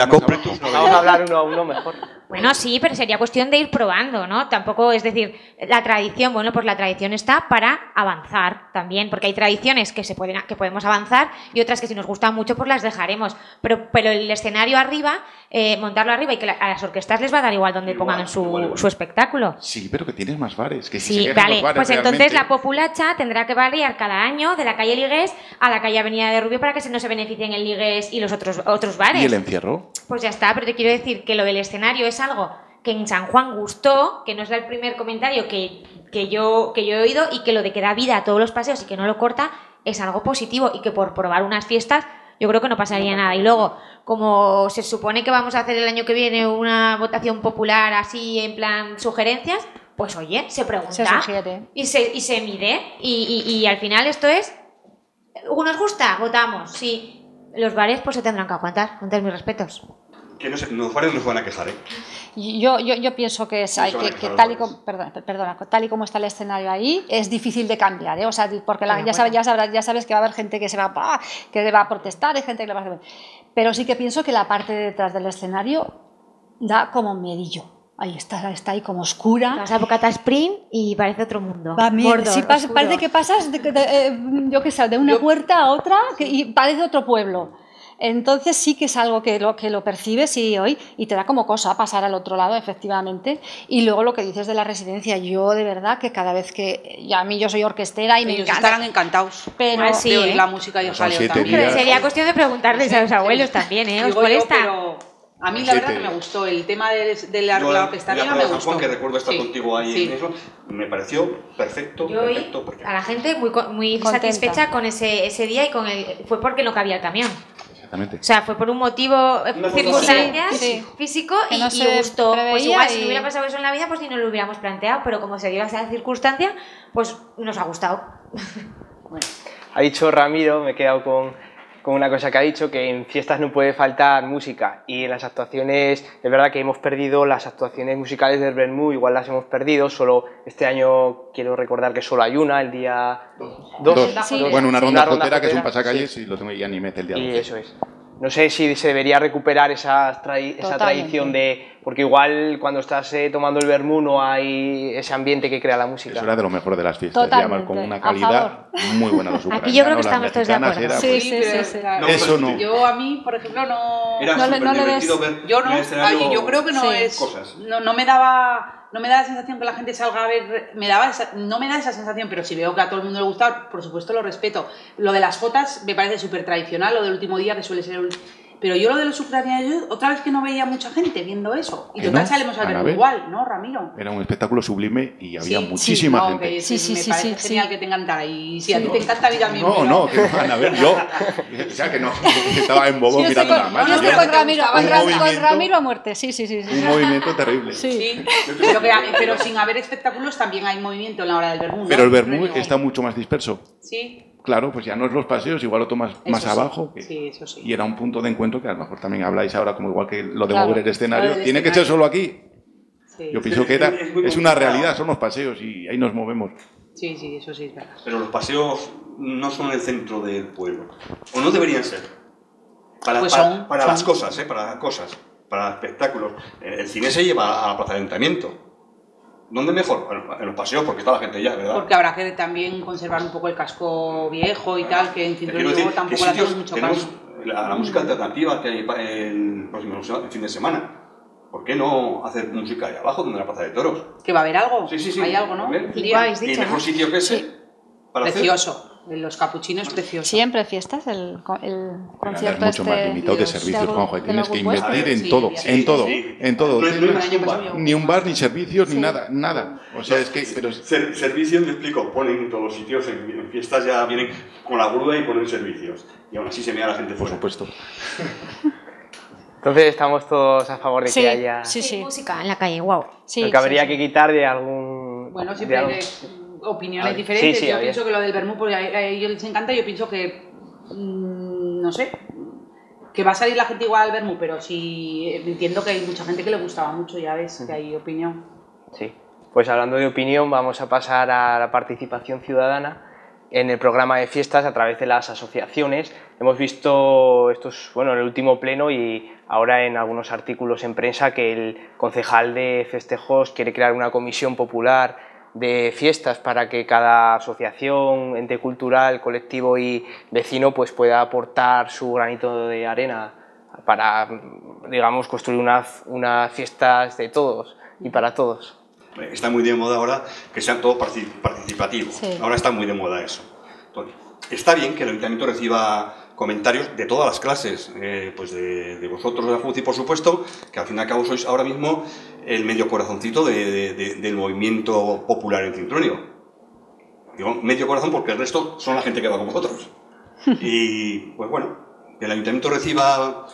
Vamos a hablar uno a uno mejor. Bueno, sí, pero sería cuestión de ir probando, ¿no? Tampoco, es decir, la tradición, bueno, pues la tradición está para avanzar también, porque hay tradiciones que que podemos avanzar y otras que si nos gustan mucho pues las dejaremos, pero el escenario arriba, montarlo arriba y que a las orquestas les va a dar igual donde pongan su espectáculo. Sí, pero que tienes más bares. Que sí, vale, pues entonces la populacha tendrá que variar cada año de la calle Ligués a la calle Avenida de Rubio para que no se beneficien el Ligués y los otros bares. ¿Y el encierro? Pues ya está, pero te quiero decir que lo del escenario es algo que en San Juan gustó, que no es el primer comentario que yo he oído, y que lo de que da vida a todos los paseos y que no lo corta es algo positivo, y que por probar unas fiestas yo creo que no pasaría nada. Y luego, como se supone que vamos a hacer el año que viene una votación popular así en plan sugerencias, pues oye, se pregunta, se sugiere y se mide, y al final esto es, ¿nos gusta? Votamos, sí. Los bares pues se tendrán que aguantar, con todos mis respetos. Que no sé, los bares nos van a quejar, ¿eh? Yo pienso que tal y como está el escenario ahí, es difícil de cambiar, ¿eh? O sea, porque ya sabes que va a haber gente que va a protestar, hay gente que le va a hacer... Pero sí que pienso que la parte de detrás del escenario da como miedillo. Ahí está ahí como oscura. Vas a Bocata Sprint y parece otro mundo. Sí, parece que pasas de una puerta a otra y parece otro pueblo. Entonces sí que es algo que lo percibes y te da como cosa pasar al otro lado, efectivamente. Y luego lo que dices de la residencia, yo de verdad que cada vez que... yo soy orquestera y me encanta. Estarán encantados pero sí, de oír la música y el jaleo también. Pero sería cuestión de preguntarles a los abuelos también, ¿eh? ¿Os molesta? A mí la verdad que me gustó el tema de la orquestaría, me gustó. Juan, que recuerdo estar contigo ahí en eso, me pareció perfecto. A la gente muy satisfecha con ese día y fue porque no cabía el camión. Exactamente. O sea, fue por un motivo circunstancias físico y gustó. Pues igual si no hubiera pasado eso en la vida, pues ni nos lo hubiéramos planteado, pero como se dio esa circunstancia, pues nos ha gustado. Bueno. Ha dicho Ramiro, me he quedado con una cosa que ha dicho, que en fiestas no puede faltar música, y en las actuaciones, es verdad que hemos perdido las actuaciones musicales del Vermú, igual las hemos perdido, solo este año quiero recordar que solo hay una, el día 2. Sí. Bueno, una ronda jotera que es un pasacalles y lo tengo ya ni mete el día 2. Y eso es. No sé si se debería recuperar esa tradición porque igual cuando estás tomando el vermú no hay ese ambiente que crea la música. Eso era de lo mejor de las fiestas, digamos, con una calidad muy buena. Los aquí yo creo que estamos todos de acuerdo. Sí. Eso no. Yo a mí, por ejemplo, no le ves. Yo creo que no es... No me daba la sensación que la gente salga a ver, no me da esa sensación, pero si veo que a todo el mundo le gusta, por supuesto lo respeto. Lo de las jotas me parece súper tradicional, lo del último día que suele ser pero yo lo de los sufragianos, otra vez que no veía mucha gente viendo eso. Y total salimos a verlo igual, ¿no, Ramiro? Era un espectáculo sublime y había muchísima gente. Me parece genial que te encantara. Y si a ti te encanta, a mí también. No, que van a ver, yo. O sea, que no, estaba en bobo mirando nada más. Yo estoy con Ramiro a muerte, sí. Un movimiento terrible. Sí. Pero sin haber espectáculos también hay movimiento en la hora del vermú. Pero el vermú está mucho más disperso. Sí. Claro, pues ya no es los paseos, igual lo tomas más abajo. Sí, eso sí. Y era un punto de encuentro que a lo mejor también habláis ahora, como igual que lo de mover el escenario. ¿Tiene que ser solo aquí? Sí. Yo pienso que es una realidad, son los paseos y ahí nos movemos. Sí, eso sí es verdad. Pero los paseos no son el centro del pueblo. O no deberían ser. Para las cosas, para cosas. para espectáculos. El cine se lleva a la plaza de ayuntamiento. ¿Dónde mejor? Bueno, en los paseos, porque está la gente ya, ¿verdad? Porque habrá que también conservar un poco el casco viejo y tal, que en Cintrónigo tampoco le hacemos mucho caso. La música alternativa que hay el próximo fin de semana. ¿Por qué no hacer música ahí abajo, donde la plaza de toros? ¿Que va a haber algo? Sí. Hay algo, ¿no? ¿Y mejor sitio que ese? Para precioso. Los capuchinos, preciosos. Siempre fiestas, el concierto es mucho más limitado de servicios, Juanjo. Tienes que invertir en todo, en todo. Ni un bar, ni servicios, ni nada. O sea, es que... Servicios, me explico, ponen todos los sitios, en fiestas ya vienen con la grúa y ponen servicios. Y aún así se mira la gente fuera. Por supuesto. Entonces estamos todos a favor de que haya música en la calle, wow. Lo que habría que quitar de algún... Bueno, siempre hay opiniones diferentes. Yo pienso que lo del vermú, porque a ellos les encanta, yo pienso que, no sé, que va a salir la gente igual al vermú, pero sí entiendo que hay mucha gente que le gustaba mucho, ya ves, que hay opinión. Sí, pues hablando de opinión, vamos a pasar a la participación ciudadana en el programa de fiestas a través de las asociaciones. Hemos visto en el último pleno y ahora en algunos artículos en prensa que el concejal de festejos quiere crear una comisión popular de fiestas para que cada asociación, ente cultural, colectivo y vecino pues pueda aportar su granito de arena para, digamos, construir unas fiestas de todos y para todos. Está muy de moda ahora que sean todos participativos. Sí. Ahora está muy de moda eso. Entonces, está bien que el ayuntamiento reciba comentarios de todas las clases, pues de vosotros de la FUCI, por supuesto, que al fin y al cabo sois ahora mismo el medio corazoncito del movimiento popular en Cintrónigo. Digo medio corazón porque el resto son la gente que va con vosotros. Y pues bueno, que el ayuntamiento reciba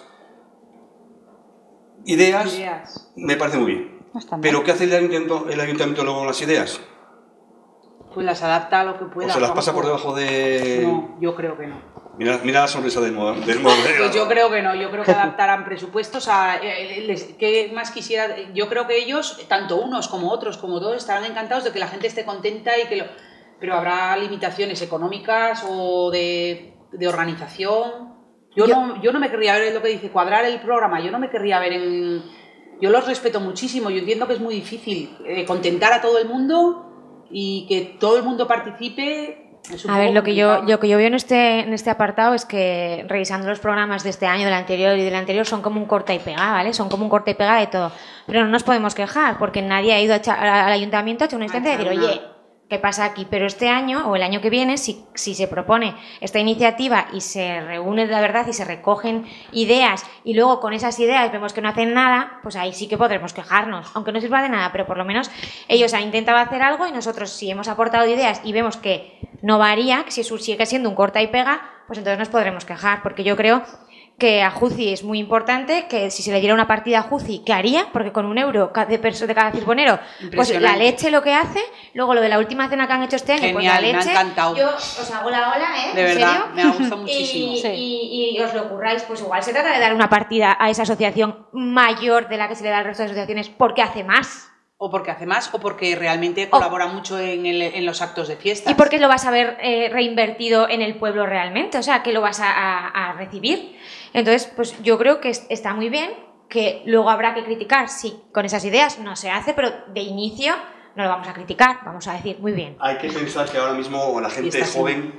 ideas. Me parece muy bien. ¿Pero qué hace el ayuntamiento luego con las ideas? Pues las adapta a lo que pueda. ¿O se las pasa por debajo de...? No, yo creo que no. Mira la sonrisa del modelo. Pues yo creo que no, yo creo que adaptarán presupuestos a... ¿Qué más quisiera? Yo creo que ellos, tanto unos como otros, como todos, estarán encantados de que la gente esté contenta y que pero habrá limitaciones económicas o de organización. Yo no me querría ver lo que dice, cuadrar el programa, yo no me querría ver en... Yo los respeto muchísimo, yo entiendo que es muy difícil contentar a todo el mundo y que todo el mundo participe. A ver, lo que yo veo en este apartado es que revisando los programas de este año, del anterior y del anterior, son como un corta y pega, ¿vale? Son como un corta y pega de todo. Pero no nos podemos quejar porque nadie ha ido al ayuntamiento a echar una instancia y decir, oye, ¿qué pasa aquí? Pero este año o el año que viene, si se propone esta iniciativa y se reúne la verdad y se recogen ideas y luego con esas ideas vemos que no hacen nada, pues ahí sí que podremos quejarnos, aunque no sirva de nada, pero por lo menos ellos han intentado hacer algo y nosotros si hemos aportado ideas y vemos que no varía, que si sigue siendo un corta y pega, pues entonces nos podremos quejar, porque yo creo que a Juci es muy importante, que si se le diera una partida a Juci, ¿qué haría? Porque con €1 de cada cirbonero, pues la leche lo que hace, luego lo de la última cena que han hecho este año, genial, pues la leche, me ha encantado. yo os hago la ola, de ¿En verdad, serio? me ha gustado muchísimo. Y os lo curráis, pues igual se trata de dar una partida a esa asociación mayor de la que se le da al resto de asociaciones, porque hace más. O porque hace más, o porque realmente colabora mucho en los actos de fiestas. Y porque lo vas a ver reinvertido en el pueblo realmente, o sea, que lo vas a recibir. Entonces, pues yo creo que está muy bien, que luego habrá que criticar, sí, con esas ideas no se hace, pero de inicio no lo vamos a criticar, vamos a decir, muy bien. Hay que pensar que ahora mismo la gente joven,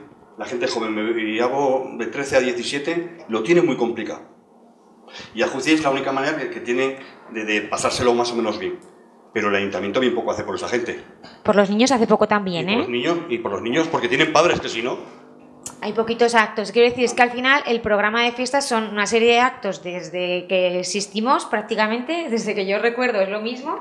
y hago de 13 a 17, lo tiene muy complicado. Y a Juci es la única manera que tiene de pasárselo más o menos bien. Pero el ayuntamiento bien poco hace por esa gente. Por los niños hace poco también, Por los niños, porque tienen padres, que si no... Hay poquitos actos. Quiero decir, es que al final el programa de fiestas son una serie de actos desde que existimos prácticamente, desde que yo recuerdo es lo mismo,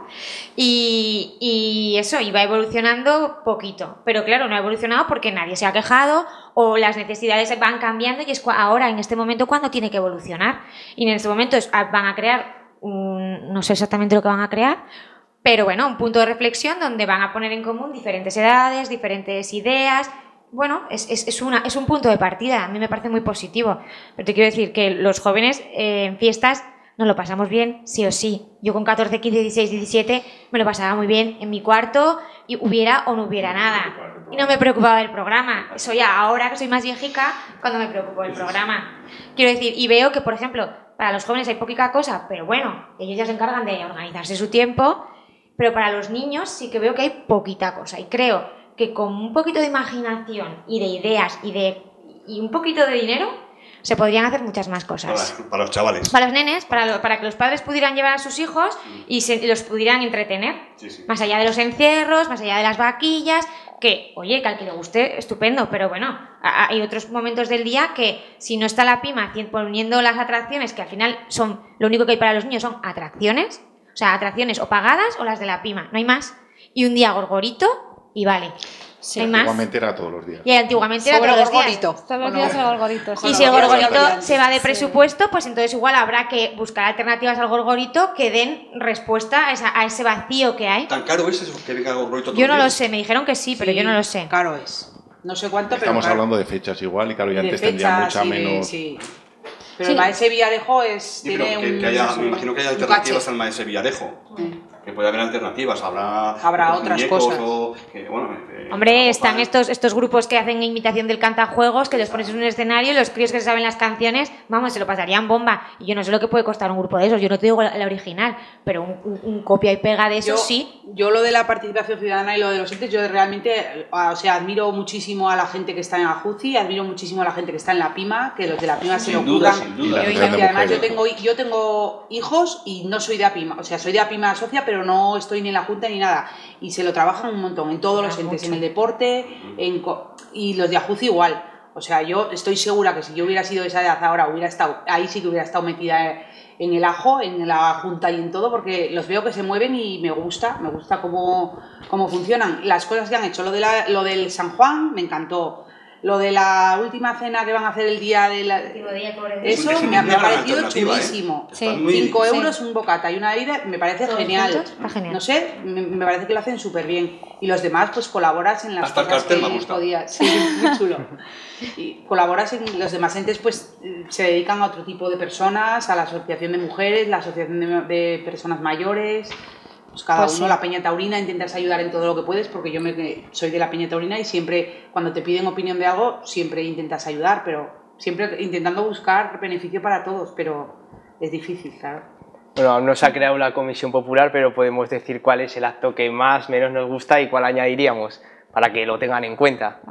y eso, y va evolucionando poquito. Pero claro, no ha evolucionado porque nadie se ha quejado o las necesidades van cambiando y es ahora, en este momento, cuando tiene que evolucionar. Y en este momento van a crear, no sé exactamente lo que van a crear, pero bueno, un punto de reflexión donde van a poner en común diferentes edades, diferentes ideas. Bueno, es un punto de partida, a mí me parece muy positivo. Pero te quiero decir que los jóvenes en fiestas nos lo pasamos bien, sí o sí. Yo con 14, 15, 16, 17 me lo pasaba muy bien en mi cuarto y hubiera o no hubiera nada. y no me preocupaba del programa. Eso ya ahora que soy más viejica, cuando me preocupo del programa. Quiero decir, y veo que, por ejemplo, para los jóvenes hay poquita cosa, pero bueno, ellos ya se encargan de organizarse su tiempo, pero para los niños sí que veo que hay poquita cosa. Y creo que con un poquito de imaginación y de ideas y un poquito de dinero se podrían hacer muchas más cosas. Para los chavales. Para los nenes, para que los padres pudieran llevar a sus hijos y los pudieran entretener. Sí. Más allá de los encierros, más allá de las vaquillas, que, oye, que al que le guste, estupendo, pero bueno, hay otros momentos del día que si no está la PIMA poniendo las atracciones, que al final son, lo único que hay para los niños son atracciones, o sea, atracciones o pagadas o las de la PIMA, no hay más. Y un día gorgorito y vale. Sí, ¿hay más? antiguamente era todos los días. Y antiguamente era todos los días. Todos los días el gorgorito. Y si el gorgorito se va de presupuesto, pues entonces igual habrá que buscar alternativas al gorgorito que den respuesta a ese vacío que hay. ¿Tan caro es eso que venga el gorgorito? Yo no lo sé, me dijeron que sí, pero yo no lo sé. Caro es. No sé cuánto, pero Estamos caro. hablando de fechas igual y claro, y De antes tendría fechas mucha y de- menos... sí. Pero el Maese Villarejo es, Sí, pero tiene que un... haya, me imagino que haya un alternativas caché. al Maese Villarejo. Que puede haber alternativas, habrá otras muñecos cosas. Hombre, están estos grupos que hacen imitación del cantajuegos, que los pones en un escenario y los críos que se saben las canciones, vamos, se lo pasarían bomba. Y yo no sé lo que puede costar un grupo de esos, yo no te digo la original, pero un copia y pega de eso sí. Yo lo de la participación ciudadana y lo de los entes, yo realmente, o sea, admiro muchísimo a la gente que está en Ajuci, admiro muchísimo a la gente que está en la PIMA, que los de la PIMA se lo Sin duda, ocurran. sin duda. Y además yo tengo hijos y no soy de APIMA, o sea, soy de APIMA socia, pero no estoy ni en la Junta ni nada. Y se lo trabajan un montón, en todos los entes, en el deporte, y los de Ajuci igual. O sea, yo estoy segura que si yo hubiera sido de esa edad ahora, ahí sí que hubiera estado metida en el ajo, en la Junta y en todo, porque los veo que se mueven y me gusta cómo funcionan. Las cosas que han hecho, lo del San Juan me encantó. Lo de la última cena que van a hacer el día de la... Eso me ha parecido chulísimo. Sí. 5 euros un bocata y una bebida, me parece genial. Está genial. No sé, me parece que lo hacen súper bien. Y los demás, pues colaboras en las Hasta el cosas cartel que me gusta. podías. Sí, muy chulo. Y colaboras en los demás entes, pues se dedican a otro tipo de personas, a la asociación de mujeres, la asociación de personas mayores. Pues cada Pues uno, sí. la Peña Taurina, intentas ayudar en todo lo que puedes, porque yo soy de la Peña Taurina y siempre, cuando te piden opinión de algo, siempre intentas ayudar, pero siempre intentando buscar beneficio para todos, pero es difícil, claro. Bueno, aún no se ha creado la comisión popular, pero podemos decir cuál es el acto que más menos nos gusta y cuál añadiríamos, para que lo tengan en cuenta.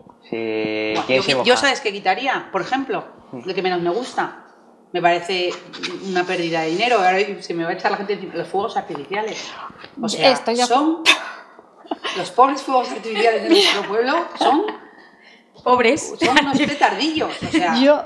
Si, Bueno, ¿quién se moja? yo sabes qué quitaría, por ejemplo, lo que menos me gusta. Me parece una pérdida de dinero. Ahora se me va a echar la gente encima. Los fuegos artificiales. O sea, Estoy de son los pobres fuegos artificiales de nuestro pueblo son Pobres. unos petardillos. O sea, Yo,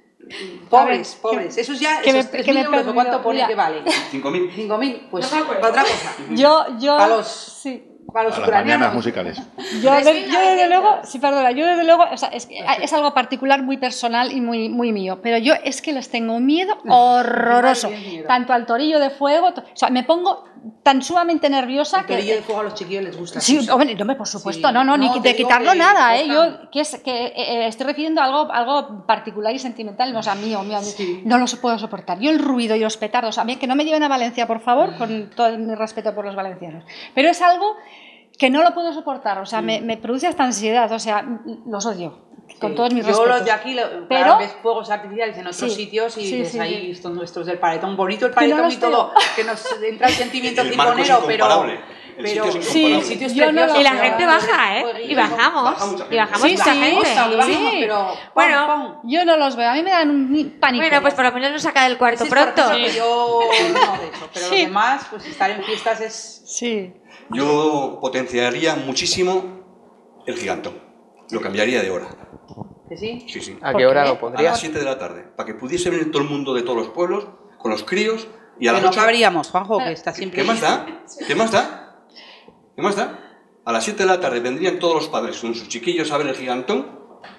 pobres. a ver, Esos ya, que me- esos 3.000 que me he euros, ¿o cuánto perdido. pone Mira. que vale? 5.000. 5.000, pues No me acuerdo. para otra cosa. yo, Para los sí. Para los A las mañanas ucranianos. musicales. Yo desde luego, sí, perdona, yo desde luego, o sea, es algo particular, muy personal y muy mío, pero yo es que les tengo un miedo horroroso, Madre mía, tanto al torillo de fuego, o sea, me pongo tan sumamente nerviosa El que... torillo de fuego a los chiquillos les gusta. Sí, hombre, no, por supuesto, Sí. no, ni No, de te digo quitarlo que nada, gustan. yo estoy refiriendo a algo particular y sentimental, o sea, mío, Sí. no lo puedo soportar. Yo el ruido y los petardos, a mí que no me lleven a Valencia, por favor, con todo mi respeto por los valencianos, pero es algo que no lo puedo soportar, o sea, me produce hasta ansiedad, o sea, los odio, con todos mis respetos. Yo los de aquí, Pero- claro, ves fuegos artificiales en otros Sí, sitios y sí, ves sí, ahí sí. estos nuestros del paletón, bonito el Que no paletón los y todo, veo. que nos entra el sentimiento El marco es timonero, pero... incomparable. El sitio es incomparable. el sitio es Yo no precioso, lo Y la veo. gente baja, ¿eh? Y bajamos. Baja mucha gente. Y bajamos Sí, mucha sí, gente. Gusta, que bajamos, Sí. pero... Bueno. pom. Yo no los veo, a mí me dan un pánico. Bueno, pues por lo menos nos saca del cuarto Ese es, por pronto. ejemplo, que yo no de eso, pero Sí. los demás, pues estar en fiestas es... Sí. Yo potenciaría muchísimo el gigantón. Lo cambiaría de hora. ¿Que sí? Sí, sí. ¿A qué hora lo A las pondrías? 7 de la tarde. Para que pudiese venir todo el mundo de todos los pueblos, con los críos, y a Que las no 8... cabríamos, Juanjo, que está siempre... ¿Qué más da? ¿Qué más da? ¿Qué más da? A las 7 de la tarde vendrían todos los padres con sus chiquillos a ver el gigantón,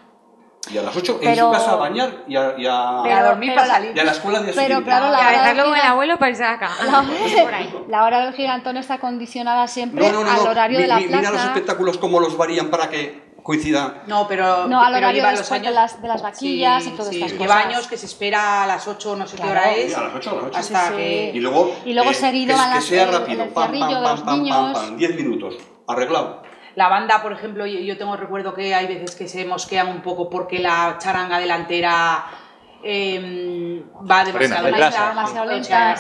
y a las 8 en Pero- su casa a bañar y a dormir para salir. y a la escuela de Pero claro, Y la a hora dejarlo del con el gigan- abuelo para irse a la cama. Por ahí. la hora del gigantón está condicionada siempre No. al horario de la Mira los plaza. espectáculos cómo los varían para que coincidan. No, pero... No, al pero horario lleva los después de años... las vaquillas y todas estas Lleva cosas. años que se espera a las 8, no sé Claro. qué hora es, A las 8. hasta Sí, sí. que... Y luego Y luego seguido que, van que las- sea el rápido, encierrillo de los niños. 10 minutos, arreglado. La banda, por ejemplo, yo tengo recuerdo que hay veces que se mosquean un poco porque la charanga delantera va demasiado lenta,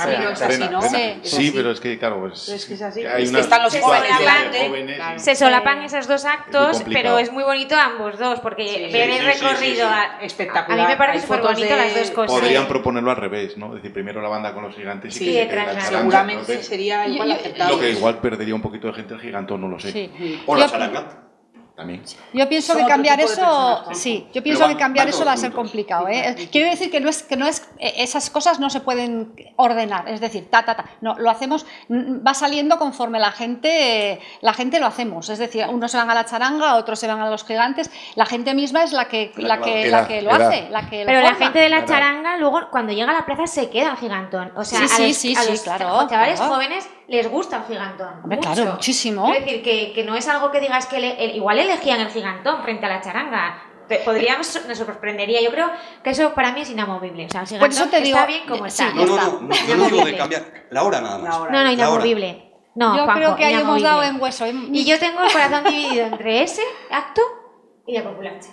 sí, pero es que, claro, están los jóvenes. Se solapan esos dos actos, pero es muy bonito ambos dos, porque ver el recorrido espectacular. A mí me parece súper bonito las dos cosas. Podrían proponerlo al revés, ¿no? Es decir, primero la banda con los gigantes y que detrás la seguramente sería igual aceptable. Lo que igual perdería un poquito de gente el gigantón, no lo sé. Sí. O la charanga. También. Yo pienso que cambiar eso, yo pienso que cambiar eso va a ser complicado. Quiero decir que no es esas cosas no se pueden ordenar, es decir, no, lo hacemos, va saliendo conforme la gente lo hacemos, es decir, unos se van a la charanga, otros se van a los gigantes, la gente misma es la que lo hace, pero la gente de la charanga luego cuando llega a la plaza se queda al gigantón, o sea, a los chavales jóvenes les gusta el gigantón. Hombre, claro, muchísimo. Quiero decir que no es algo que digas que igual elegían el gigantón frente a la charanga. Nos sorprendería. Yo creo que eso para mí es inamovible. O sea, el gigantón está bien como está. No, yo no digo de cambiar la hora nada más. No, inamovible. No, yo Juanjo, creo que ahí hemos dado en hueso. Y yo tengo el corazón dividido entre ese acto y la populacha.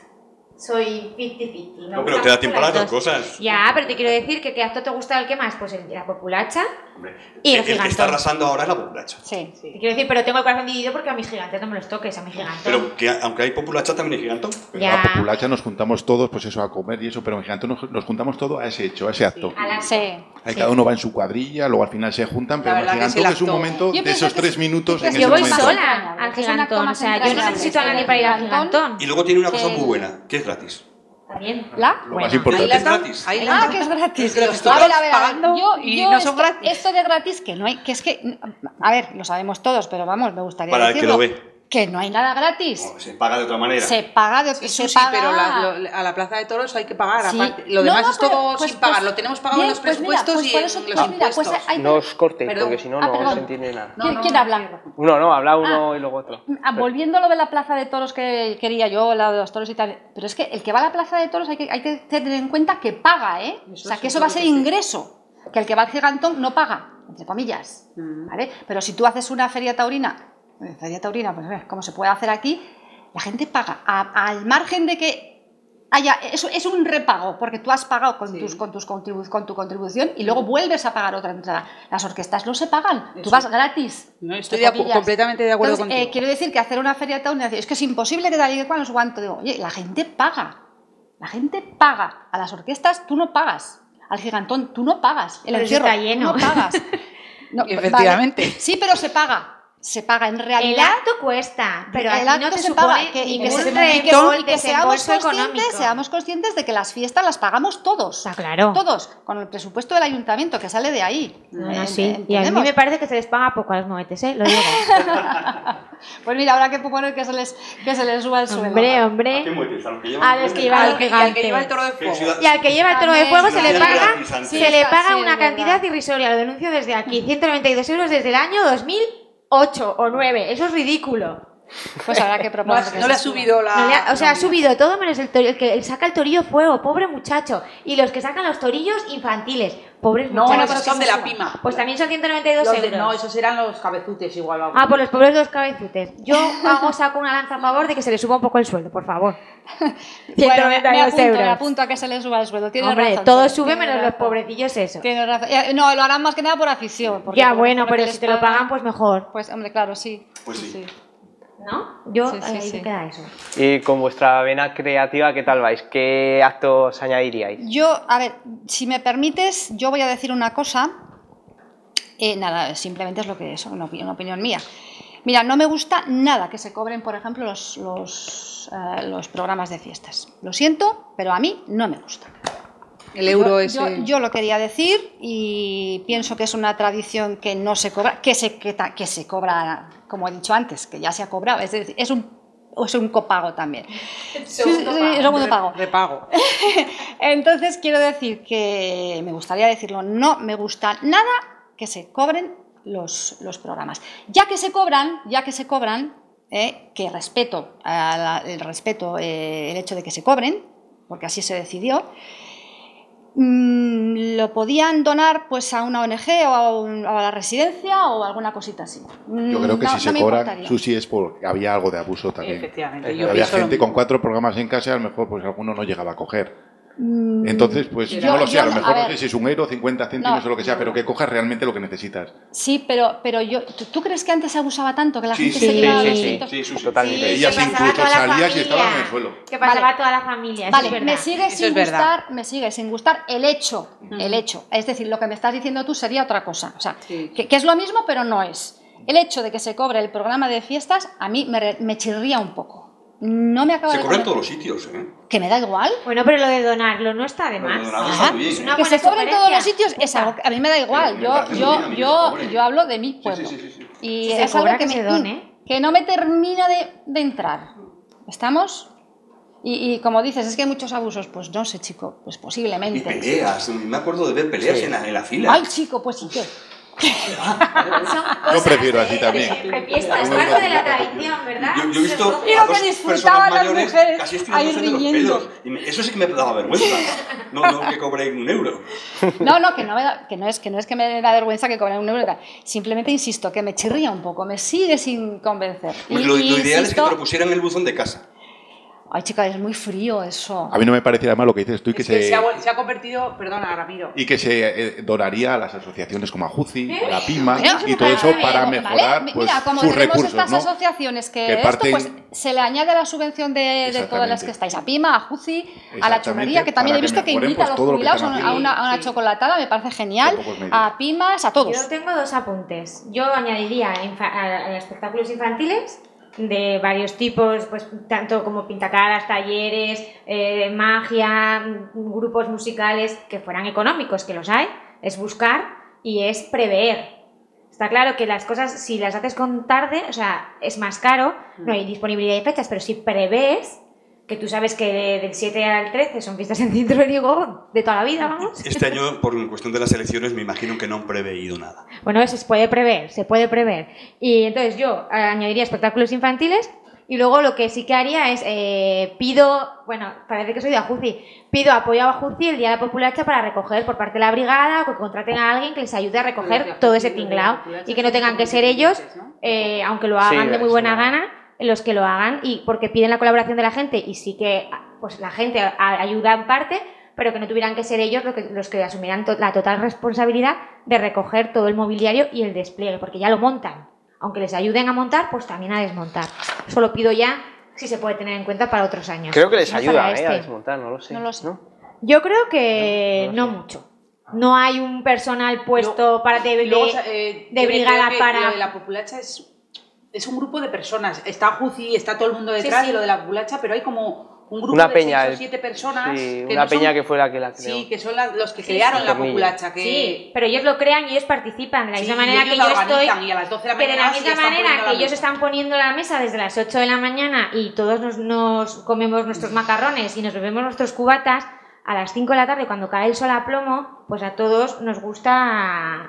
Soy 50-50. No, pero te da tiempo a las dos cosas. Ya, pero te quiero decir que ¿qué acto te gusta el que más? Pues la populacha y el gigantón. El que está arrasando ahora es la populacha. Sí. Te quiero decir, pero tengo el corazón dividido porque a mis gigantes no me los toques, a mis gigantón. Pero que aunque hay populacha también hay gigantón. La populacha nos juntamos todos, pues eso, a comer y eso, pero en gigantón nos juntamos todos a ese hecho, a ese acto. Ahí cada uno va en su cuadrilla, luego al final se juntan, pero en el gigantón es un momento de esos 3 minutos en ese momento. Yo voy momento. sola al gigantón, o sea, yo no necesito a nadie para ir al gigantón. Y luego tiene una cosa muy buena, que es gratis. También. Lo más importante es gratis. Que es gratis. A ver, yo no son gratis. Esto de gratis que no hay, que es que, a ver, lo sabemos todos, pero vamos, me gustaría para decirlo. El que lo ve. Que no hay nada gratis. No, se paga de otra manera. Se paga de sí, pero a la plaza de toros hay que pagar. Sí. Aparte, lo demás es todo sin pagar. Lo tenemos pagado en los presupuestos y en los impuestos. No os cortéis, porque si no, no se entiende nada. ¿Quién habla? No, habla uno y luego otro. Volviendo a lo de la plaza de toros que quería yo, la de los toros y tal. Pero es que el que va a la plaza de toros hay que tener en cuenta que paga, ¿eh? O sea, que eso va a ser ingreso. Que el que va al gigantón no paga, entre comillas. ¿Vale? Pero si tú haces una feria taurina, pues como se puede hacer aquí, la gente paga al margen de que haya, es un repago, porque tú has pagado con tu contribución y luego vuelves a pagar otra entrada. Las orquestas no se pagan, tú vas gratis. No, estoy completamente de acuerdo contigo. Quiero decir que hacer una feria taurina, es que es imposible que tal y que cual, no sé cuánto. Digo, oye, la gente paga a las orquestas, tú no pagas. Al gigantón, tú no pagas. El encierro, está lleno. Tú no pagas. No, efectivamente. Vale. Sí, pero se paga. Se paga en realidad. El acto cuesta, pero el aquí no te supone que seamos conscientes de que las fiestas las pagamos todos. Claro. Todos, con el presupuesto del ayuntamiento que sale de ahí. Sí. Y a mí me parece que se les paga poco a los mohetes, ¿eh? Lo digo. Pues mira, habrá que proponer que se les suba el sueldo. Hombre. ¿A qué mohetes? A los que llevan el gigante. Al que lleva el toro de fuego. Y al que lleva el toro de fuego se le paga una cantidad irrisoria. Lo denuncio desde aquí. 192 euros desde el año 2008 o 9. Eso es ridículo. Pues habrá que proponer. No le ha subido la... ha subido todo menos el que saca el torillo fuego, pobre muchacho. Y los que sacan los torillos infantiles, pobres muchachos. No, pero son de la PIMA. Pues también son 192 euros. No, esos eran los cabezutes igual. Pues los pobres dos cabezutes. Yo saco una lanza a favor de que se le suba un poco el sueldo, por favor. 192 euros. Me apunto a que se le suba el sueldo. Tiene Hombre, razón. todo sube menos los pobrecillos eso. Tiene razón. No, lo harán más que nada por afición. Ya, bueno, pero si te lo pagan, pues mejor. Pues, hombre, claro, sí. Pues sí. ¿No? Yo, ahí me queda eso. Y con vuestra vena creativa, ¿qué tal vais? ¿Qué actos añadiríais? Yo, a ver, si me permites, yo voy a decir una cosa. Nada, simplemente es lo que es, una opinión mía. Mira, no me gusta nada que se cobren, por ejemplo, los programas de fiestas. Lo siento, pero a mí no me gusta. El euro ese... Yo lo quería decir y pienso que es una tradición que no se cobra, que se cobra, como he dicho antes, que ya se ha cobrado, es decir, es un copago también. Segundo pago. Repago. Entonces quiero decir que me gustaría decirlo, no me gusta nada que se cobren los programas. Ya que se cobran, que respeto el hecho de que se cobren, porque así se decidió. lo podían donar pues a una ONG o a la residencia o alguna cosita así. Yo creo que si se cobra, Susi, es porque había algo de abuso también. Efectivamente. Había gente con 4 programas en casa y a lo mejor pues alguno no llegaba a coger. Entonces, pues no lo sé, a lo mejor no sé si es €1, 50 céntimos o lo que sea, pero que cojas realmente lo que necesitas. Sí, pero ¿tú crees que antes se abusaba tanto? Que la gente se llevaba los sitios. Sí, totalmente. Ellas incluso salías y estaban en el suelo. Que pasaba a toda la familia. Vale, me sigue sin gustar el hecho. Es decir, lo que me estás diciendo tú sería otra cosa. O sea, que es lo mismo, pero no es. El hecho de que se cobre el programa de fiestas a mí me chirría un poco. No me acaba de... Se cobra en todos los sitios, ¿eh? Que me da igual. Bueno, pero lo de donarlo no está de más. Es una que se cobre en todos los sitios es algo que a mí me da igual. Yo hablo de mi pueblo. Y es algo que no me termina de entrar. ¿Estamos? Y como dices, es que hay muchos abusos. Pues no sé, chico, pues posiblemente. Y peleas. Me acuerdo de ver peleas en la fila. Ay, chico, pues sí que... Yo prefiero así también. Es parte de la tradición, ¿verdad? Yo he visto a dos personas mayores casi estirándose de los pelos. Y eso sí que me daba vergüenza. No que cobre €1. No, que no es que me da vergüenza que cobren €1. Simplemente insisto, que me chirría un poco, me sigue sin convencer. Pues lo ideal es que te lo pusieran en el buzón de casa. Ay, chica, es muy frío eso. A mí no me pareciera mal lo que dices tú y que se ha convertido, perdona, Ramiro. Y que se donaría a las asociaciones como a JUCI, a la PIMA y todo eso para mejorar pues, mira, como sus recursos, estas ¿no? asociaciones que parten... esto, pues se le añade la subvención de todas las que estáis, a PIMA, a JUCI, a la churrería, que también he visto que invita a los jubilados a una chocolatada, me parece genial, a PIMAs, a todos. Yo tengo 2 apuntes. Yo añadiría a espectáculos infantiles de varios tipos, pues tanto como pintacaras, talleres, magia, grupos musicales que fueran económicos, que los hay, es buscar y es prever. Está claro que las cosas, si las haces con tarde, o sea, es más caro, no hay disponibilidad de fechas, pero si prevés, que tú sabes que del 7 al 13 son fiestas en Cintruénigo de toda la vida, vamos. Este año, por cuestión de las elecciones, me imagino que no han preveído nada. Bueno, se puede prever. Y entonces yo añadiría espectáculos infantiles y luego lo que sí que haría es parece que soy de Ajuci, pido apoyo a Ajuci el día de la populacha para recoger por parte de la brigada o que contraten a alguien que les ayude a recoger todo ese tinglao y que no tengan que ser ellos, aunque lo hagan de muy buena gana, los que lo hagan, y porque piden la colaboración de la gente y sí que pues la gente ayuda en parte, pero que no tuvieran que ser ellos los que asumieran la total responsabilidad de recoger todo el mobiliario y el despliegue, porque ya lo montan. Aunque les ayuden a montar, pues también a desmontar. Eso lo pido ya, si se puede tener en cuenta para otros años. Creo que les ayuda a desmontar, no lo sé. ¿No? Yo creo que no mucho. No hay un personal puesto de brigada para... Lo de la populacha es un grupo de personas. Está Juci, está todo el mundo detrás de lo de la populacha, pero hay como un grupo de 6 o 7 personas. Sí, una peña que fue la que la creó. Sí, que son los que crearon la populacha. Sí, pero ellos lo crean y ellos participan. De la misma manera que yo estoy. Y a las 12 de la mañana, de la misma manera que ellos están poniendo la mesa desde las 8 de la mañana y todos nos comemos nuestros macarrones y nos bebemos nuestros cubatas, a las 5 de la tarde, cuando cae el sol a plomo, pues a todos nos gusta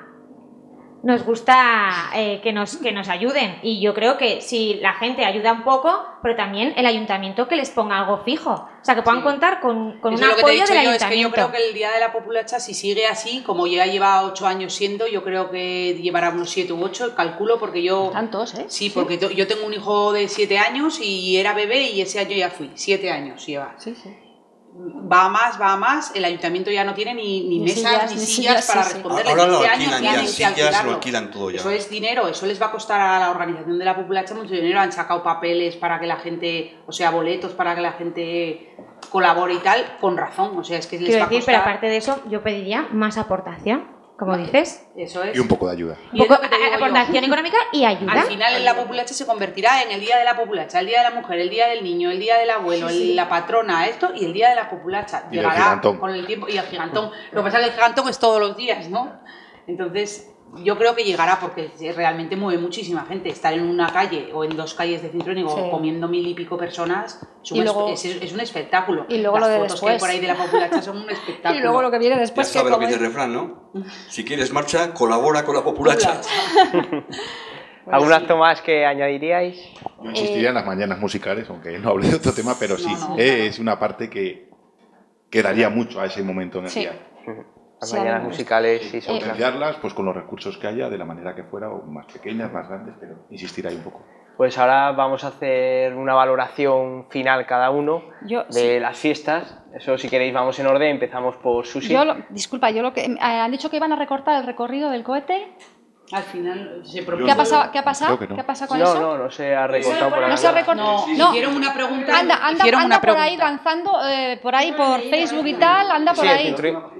que nos ayuden, y yo creo que si la gente ayuda un poco, pero también el ayuntamiento que les ponga algo fijo, o sea, que puedan contar con un apoyo del ayuntamiento. Es que yo creo que el día de la populacha, si sigue así, como ya lleva 8 años siendo, yo creo que llevará unos 7 u 8, calculo, porque yo... ¿Tantos, Sí, porque yo tengo un hijo de 7 años y era bebé y ese año ya fui, 7 años lleva. Sí. Va a más, el ayuntamiento ya no tiene ni mesas ni sillas para responderle. Ahora lo alquilan ya, sillas lo alquilan todo ya. Eso es dinero, eso les va a costar a la organización de la populacha mucho dinero. Han sacado papeles para que la gente, o sea, boletos para que la gente colabore y tal, con razón, o sea, es que les va a costar... Pero aparte de eso, yo pediría más aportación. Como dices, eso es. Y un poco de ayuda. Aportación económica y ayuda. Al final en la populacha se convertirá en el día de la populacha, el día de la mujer, el día del niño, el día del abuelo, la patrona, esto y el día de la populacha. Llegará con el tiempo y el gigantón. Lo que pasa es que el gigantón es todos los días, ¿no? Entonces, yo creo que llegará porque realmente mueve muchísima gente. Estar en una calle o en 2 calles de Cintruénigo comiendo 1000 y pico personas es un espectáculo. Y luego las lo de fotos después. que hay por ahí de la populacha son un espectáculo. Y luego lo que viene después. Ya sabe lo que dice el refrán, ¿no? Si quieres marcha, colabora con la populacha. ¿Algún acto más que añadiríais? Yo insistiría en las mañanas musicales, aunque no hablé de otro tema, pero sí, es una parte que daría mucho a ese momento en el día. Las mañanas musicales sí son potenciarlas pues con los recursos que haya, de la manera que fuera, o más pequeñas, más grandes, pero insistir ahí un poco. Pues ahora vamos a hacer una valoración final cada uno de las fiestas. Eso, si queréis, vamos en orden. Empezamos por Susi. Disculpa, han dicho que iban a recortar el recorrido del cohete. Al final se ¿Qué ha pasado? ¿Qué ha pasado? No. ¿Qué pasa con eso? No se ha recortado por ahí. No se ha recortado. No. Hicieron una pregunta. Anda por ahí lanzando, por ahí por Facebook y tal, anda por ahí.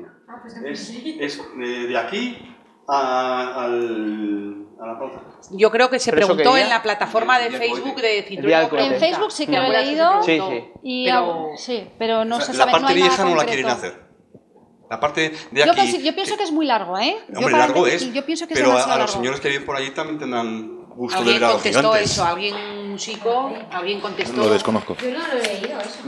Es de aquí a la plaza. Yo creo que se preguntó en la plataforma de Facebook de Cinturón. En Facebook sí que lo he leído. Sí. Pero no se La sabe. parte No hay vieja nada no la concreto. quieren hacer. La parte de aquí... Yo pienso que es muy largo, ¿eh? Hombre, largo es, yo pienso que es pero demasiado a los largo. señores que viven por allí también tendrán gusto de Alguien ver a los contestó gigantes. eso, alguien músico, alguien contestó. Lo desconozco. Yo no lo he leído eso.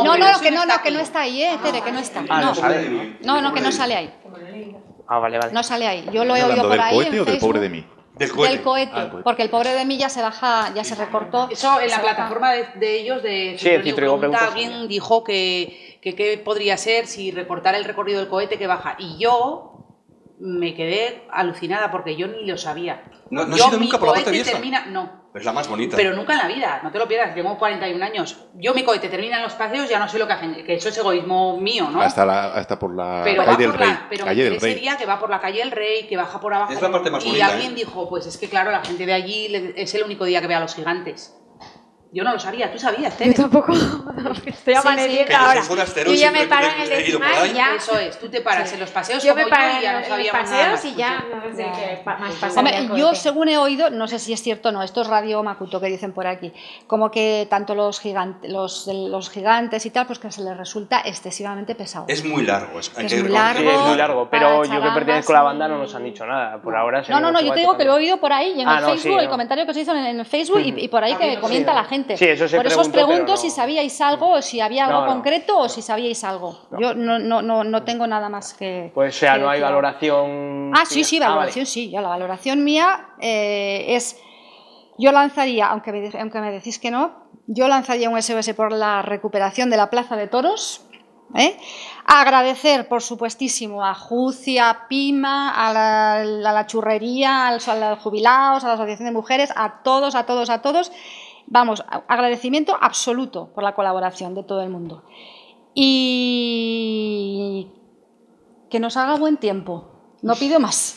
Que no está ahí, Tere, que no está. no sale. No, que no sale ahí. Vale. No sale ahí. Yo lo he ¿Hablando oído por del ahí cohete en o del Facebook. pobre de mí? Del cohete. Del cohete, porque el pobre de mí ya se baja, ya se recortó. Eso en la Se plataforma de ellos de Sí, en Cinturón Pregunta, alguien dijo que qué podría ser si recortara el recorrido del cohete que baja. Y yo me quedé alucinada porque yo ni lo sabía. ¿No has ido nunca por la parte cohete vieja? No. Es la más bonita. Pero nunca en la vida, no te lo pierdas, tengo 41 años. Yo mi cohete termina en los paseos, ya no sé lo que hacen, que eso es egoísmo mío, ¿no? Hasta por la Pero calle del va por Rey. pero Calle del ese Rey. día que va por la calle del Rey, que baja por abajo. Es la parte más y bonita, alguien dijo, pues es que claro, la gente de allí es el único día que ve a los gigantes. Yo no lo sabía, ¿tú sabías, Tere? Yo tampoco. Estoy amaneciendo Pero ahora. si forasteros Yo ya me siempre paro en el he ido por decimal ahí. y ya. Eso es, tú te paras en los paseos Yo como me paro yo y ya no en los sabíamos nada paseos más. y ya no sé qué más pasa. Hombre, yo según he oído, no sé si es cierto o no, esto es Radio Macuto que dicen por aquí, como que tanto los gigantes y tal, pues que se les resulta excesivamente pesado. Es muy largo. Hay Es que muy Sí, es muy largo, pero para yo que charangas pertenezco a la banda y- no nos han dicho nada. Por ahora No, yo te digo que lo he oído por ahí y en el Facebook, el no. comentario que se hizo en el Facebook y por ahí que comenta la gente. Sí, eso se por eso os preguntó, pregunto pero si no. sabíais algo o si había algo No. concreto o si sabíais algo. Yo no tengo nada más que... Pues o sea, que no hay decir. valoración... Sí, valoración vale. sí. Ya la valoración mía es... Yo lanzaría, aunque me decís que no, yo lanzaría un SOS por la recuperación de la Plaza de Toros. Agradecer, por supuestísimo, a Juci, a Pima, a la churrería, a los jubilados, a la Asociación de Mujeres, a todos. Vamos, agradecimiento absoluto por la colaboración de todo el mundo. Y que nos haga buen tiempo. No pido más.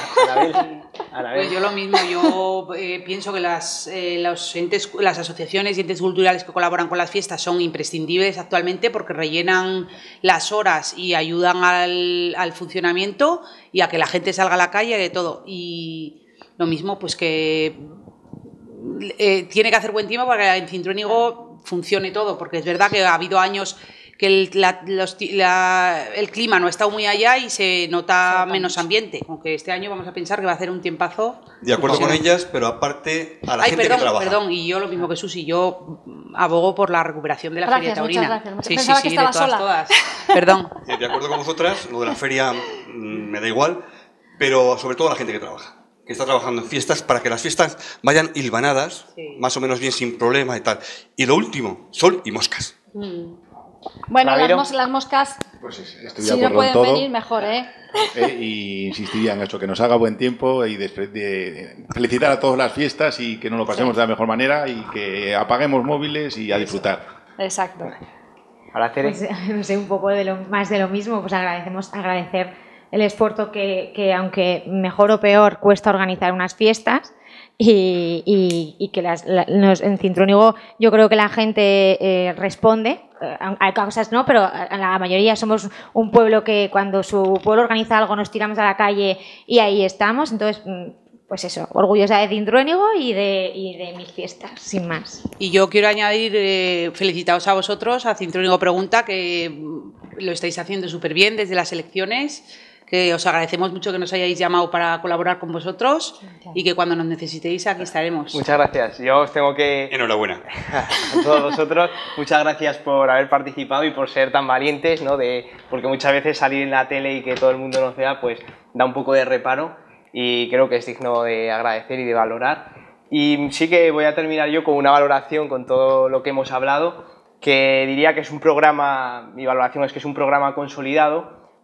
Anabel. Pues yo lo mismo, yo pienso que las asociaciones y entes culturales que colaboran con las fiestas son imprescindibles actualmente porque rellenan las horas y ayudan al funcionamiento y a que la gente salga a la calle y de todo. Y lo mismo, pues que tiene que hacer buen tiempo para que en Cintruénigo funcione todo, porque es verdad que ha habido años que el clima no ha estado muy allá y se nota menos ambiente, aunque este año vamos a pensar que va a hacer un tiempazo. De acuerdo con ellas, pero aparte a la gente que trabaja. Perdón, y yo lo mismo que Susi, yo abogo por la recuperación de la Feria Taurina. Muchas gracias. Sí, Pensaba que estaba de todas, sola. todas. Perdón. De acuerdo con vosotras, lo de la feria me da igual, pero sobre todo a la gente que trabaja, que está trabajando en fiestas, para que las fiestas vayan hilvanadas, más o menos bien, sin problema y tal. Y lo último, sol y moscas. Bueno, Ramiro. las moscas, Pues estoy si de no acuerdo en pueden todo. venir, mejor, ¿eh? Y insistiría en eso, que nos haga buen tiempo y de felicitar a todas las fiestas y que nos lo pasemos de la mejor manera y que apaguemos móviles y a disfrutar. Exacto. Ahora, Tere. Pues, no sé, un poco más de lo mismo, pues agradecer el esfuerzo que aunque mejor o peor cuesta organizar unas fiestas y que en Cintruénigo yo creo que la gente responde. Hay cosas no, pero la mayoría somos un pueblo que cuando su pueblo organiza algo nos tiramos a la calle y ahí estamos. Entonces, pues eso, orgullosa de Cintruénigo y de mis fiestas, sin más. Y yo quiero añadir, felicitaos a vosotros, a Cintruénigo Pregunta, que lo estáis haciendo súper bien desde las elecciones, que os agradecemos mucho que nos hayáis llamado para colaborar con vosotros y que cuando nos necesitéis aquí estaremos. Muchas gracias. Yo os tengo que... Enhorabuena. A todos vosotros, muchas gracias por haber participado y por ser tan valientes, ¿no? Porque muchas veces salir en la tele y que todo el mundo nos vea, pues da un poco de reparo y creo que es digno de agradecer y de valorar. Y sí que voy a terminar yo con una valoración con todo lo que hemos hablado, que diría que es un programa, mi valoración es que es un programa consolidado,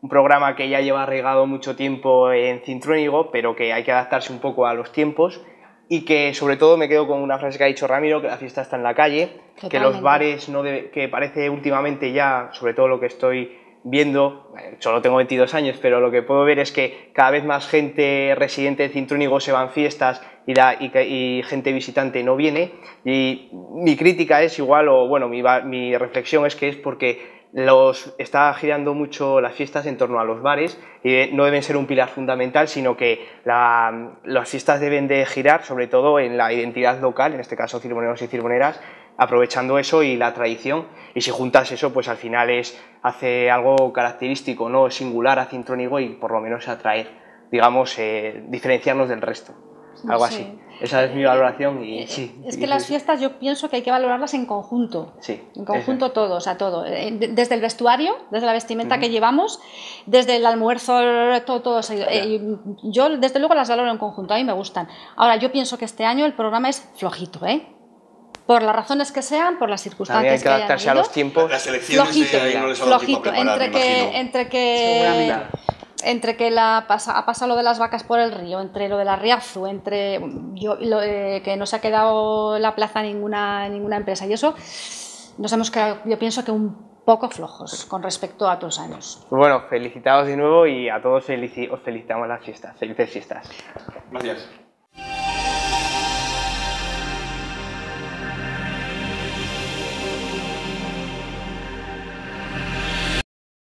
un programa que ya lleva arraigado mucho tiempo en Cintruénigo, pero que hay que adaptarse un poco a los tiempos, y que sobre todo me quedo con una frase que ha dicho Ramiro, que la fiesta está en la calle. Totalmente. Que los bares, que parece últimamente ya, sobre todo lo que estoy viendo, solo tengo 22 años, pero lo que puedo ver es que cada vez más gente residente de Cintruénigo se va en fiestas y gente visitante no viene, y mi crítica es igual, o bueno, mi reflexión es que es porque está girando mucho las fiestas en torno a los bares, y no deben ser un pilar fundamental, sino que las fiestas deben de girar sobre todo en la identidad local, en este caso cirboneros y cirboneras, aprovechando eso y la tradición, y si juntas eso, pues al final hace algo característico, ¿no? Singular a Cintruénigo, y por lo menos atraer, digamos, diferenciarnos del resto. Algo así. Sí. Esa es mi valoración. Y sí. Es que las fiestas yo pienso que hay que valorarlas en conjunto. Sí. En conjunto todo, o sea, todo. Desde el vestuario, desde la vestimenta que llevamos, desde el almuerzo, todo. Yo desde luego las valoro en conjunto, a mí me gustan. Ahora, yo pienso que este año el programa es flojito, ¿eh? Por las razones que sean, por las circunstancias que adaptarse a los tiempos. Las elecciones flojito, entre que ha pasado lo de las vacas por el río, entre lo del Arriazu, entre que no se ha quedado la plaza ninguna empresa, y eso nos hemos quedado, yo pienso que un poco flojos con respecto a otros años. Pues bueno, felicitados de nuevo, y a todos os felicitamos las fiestas. Felices fiestas. Gracias.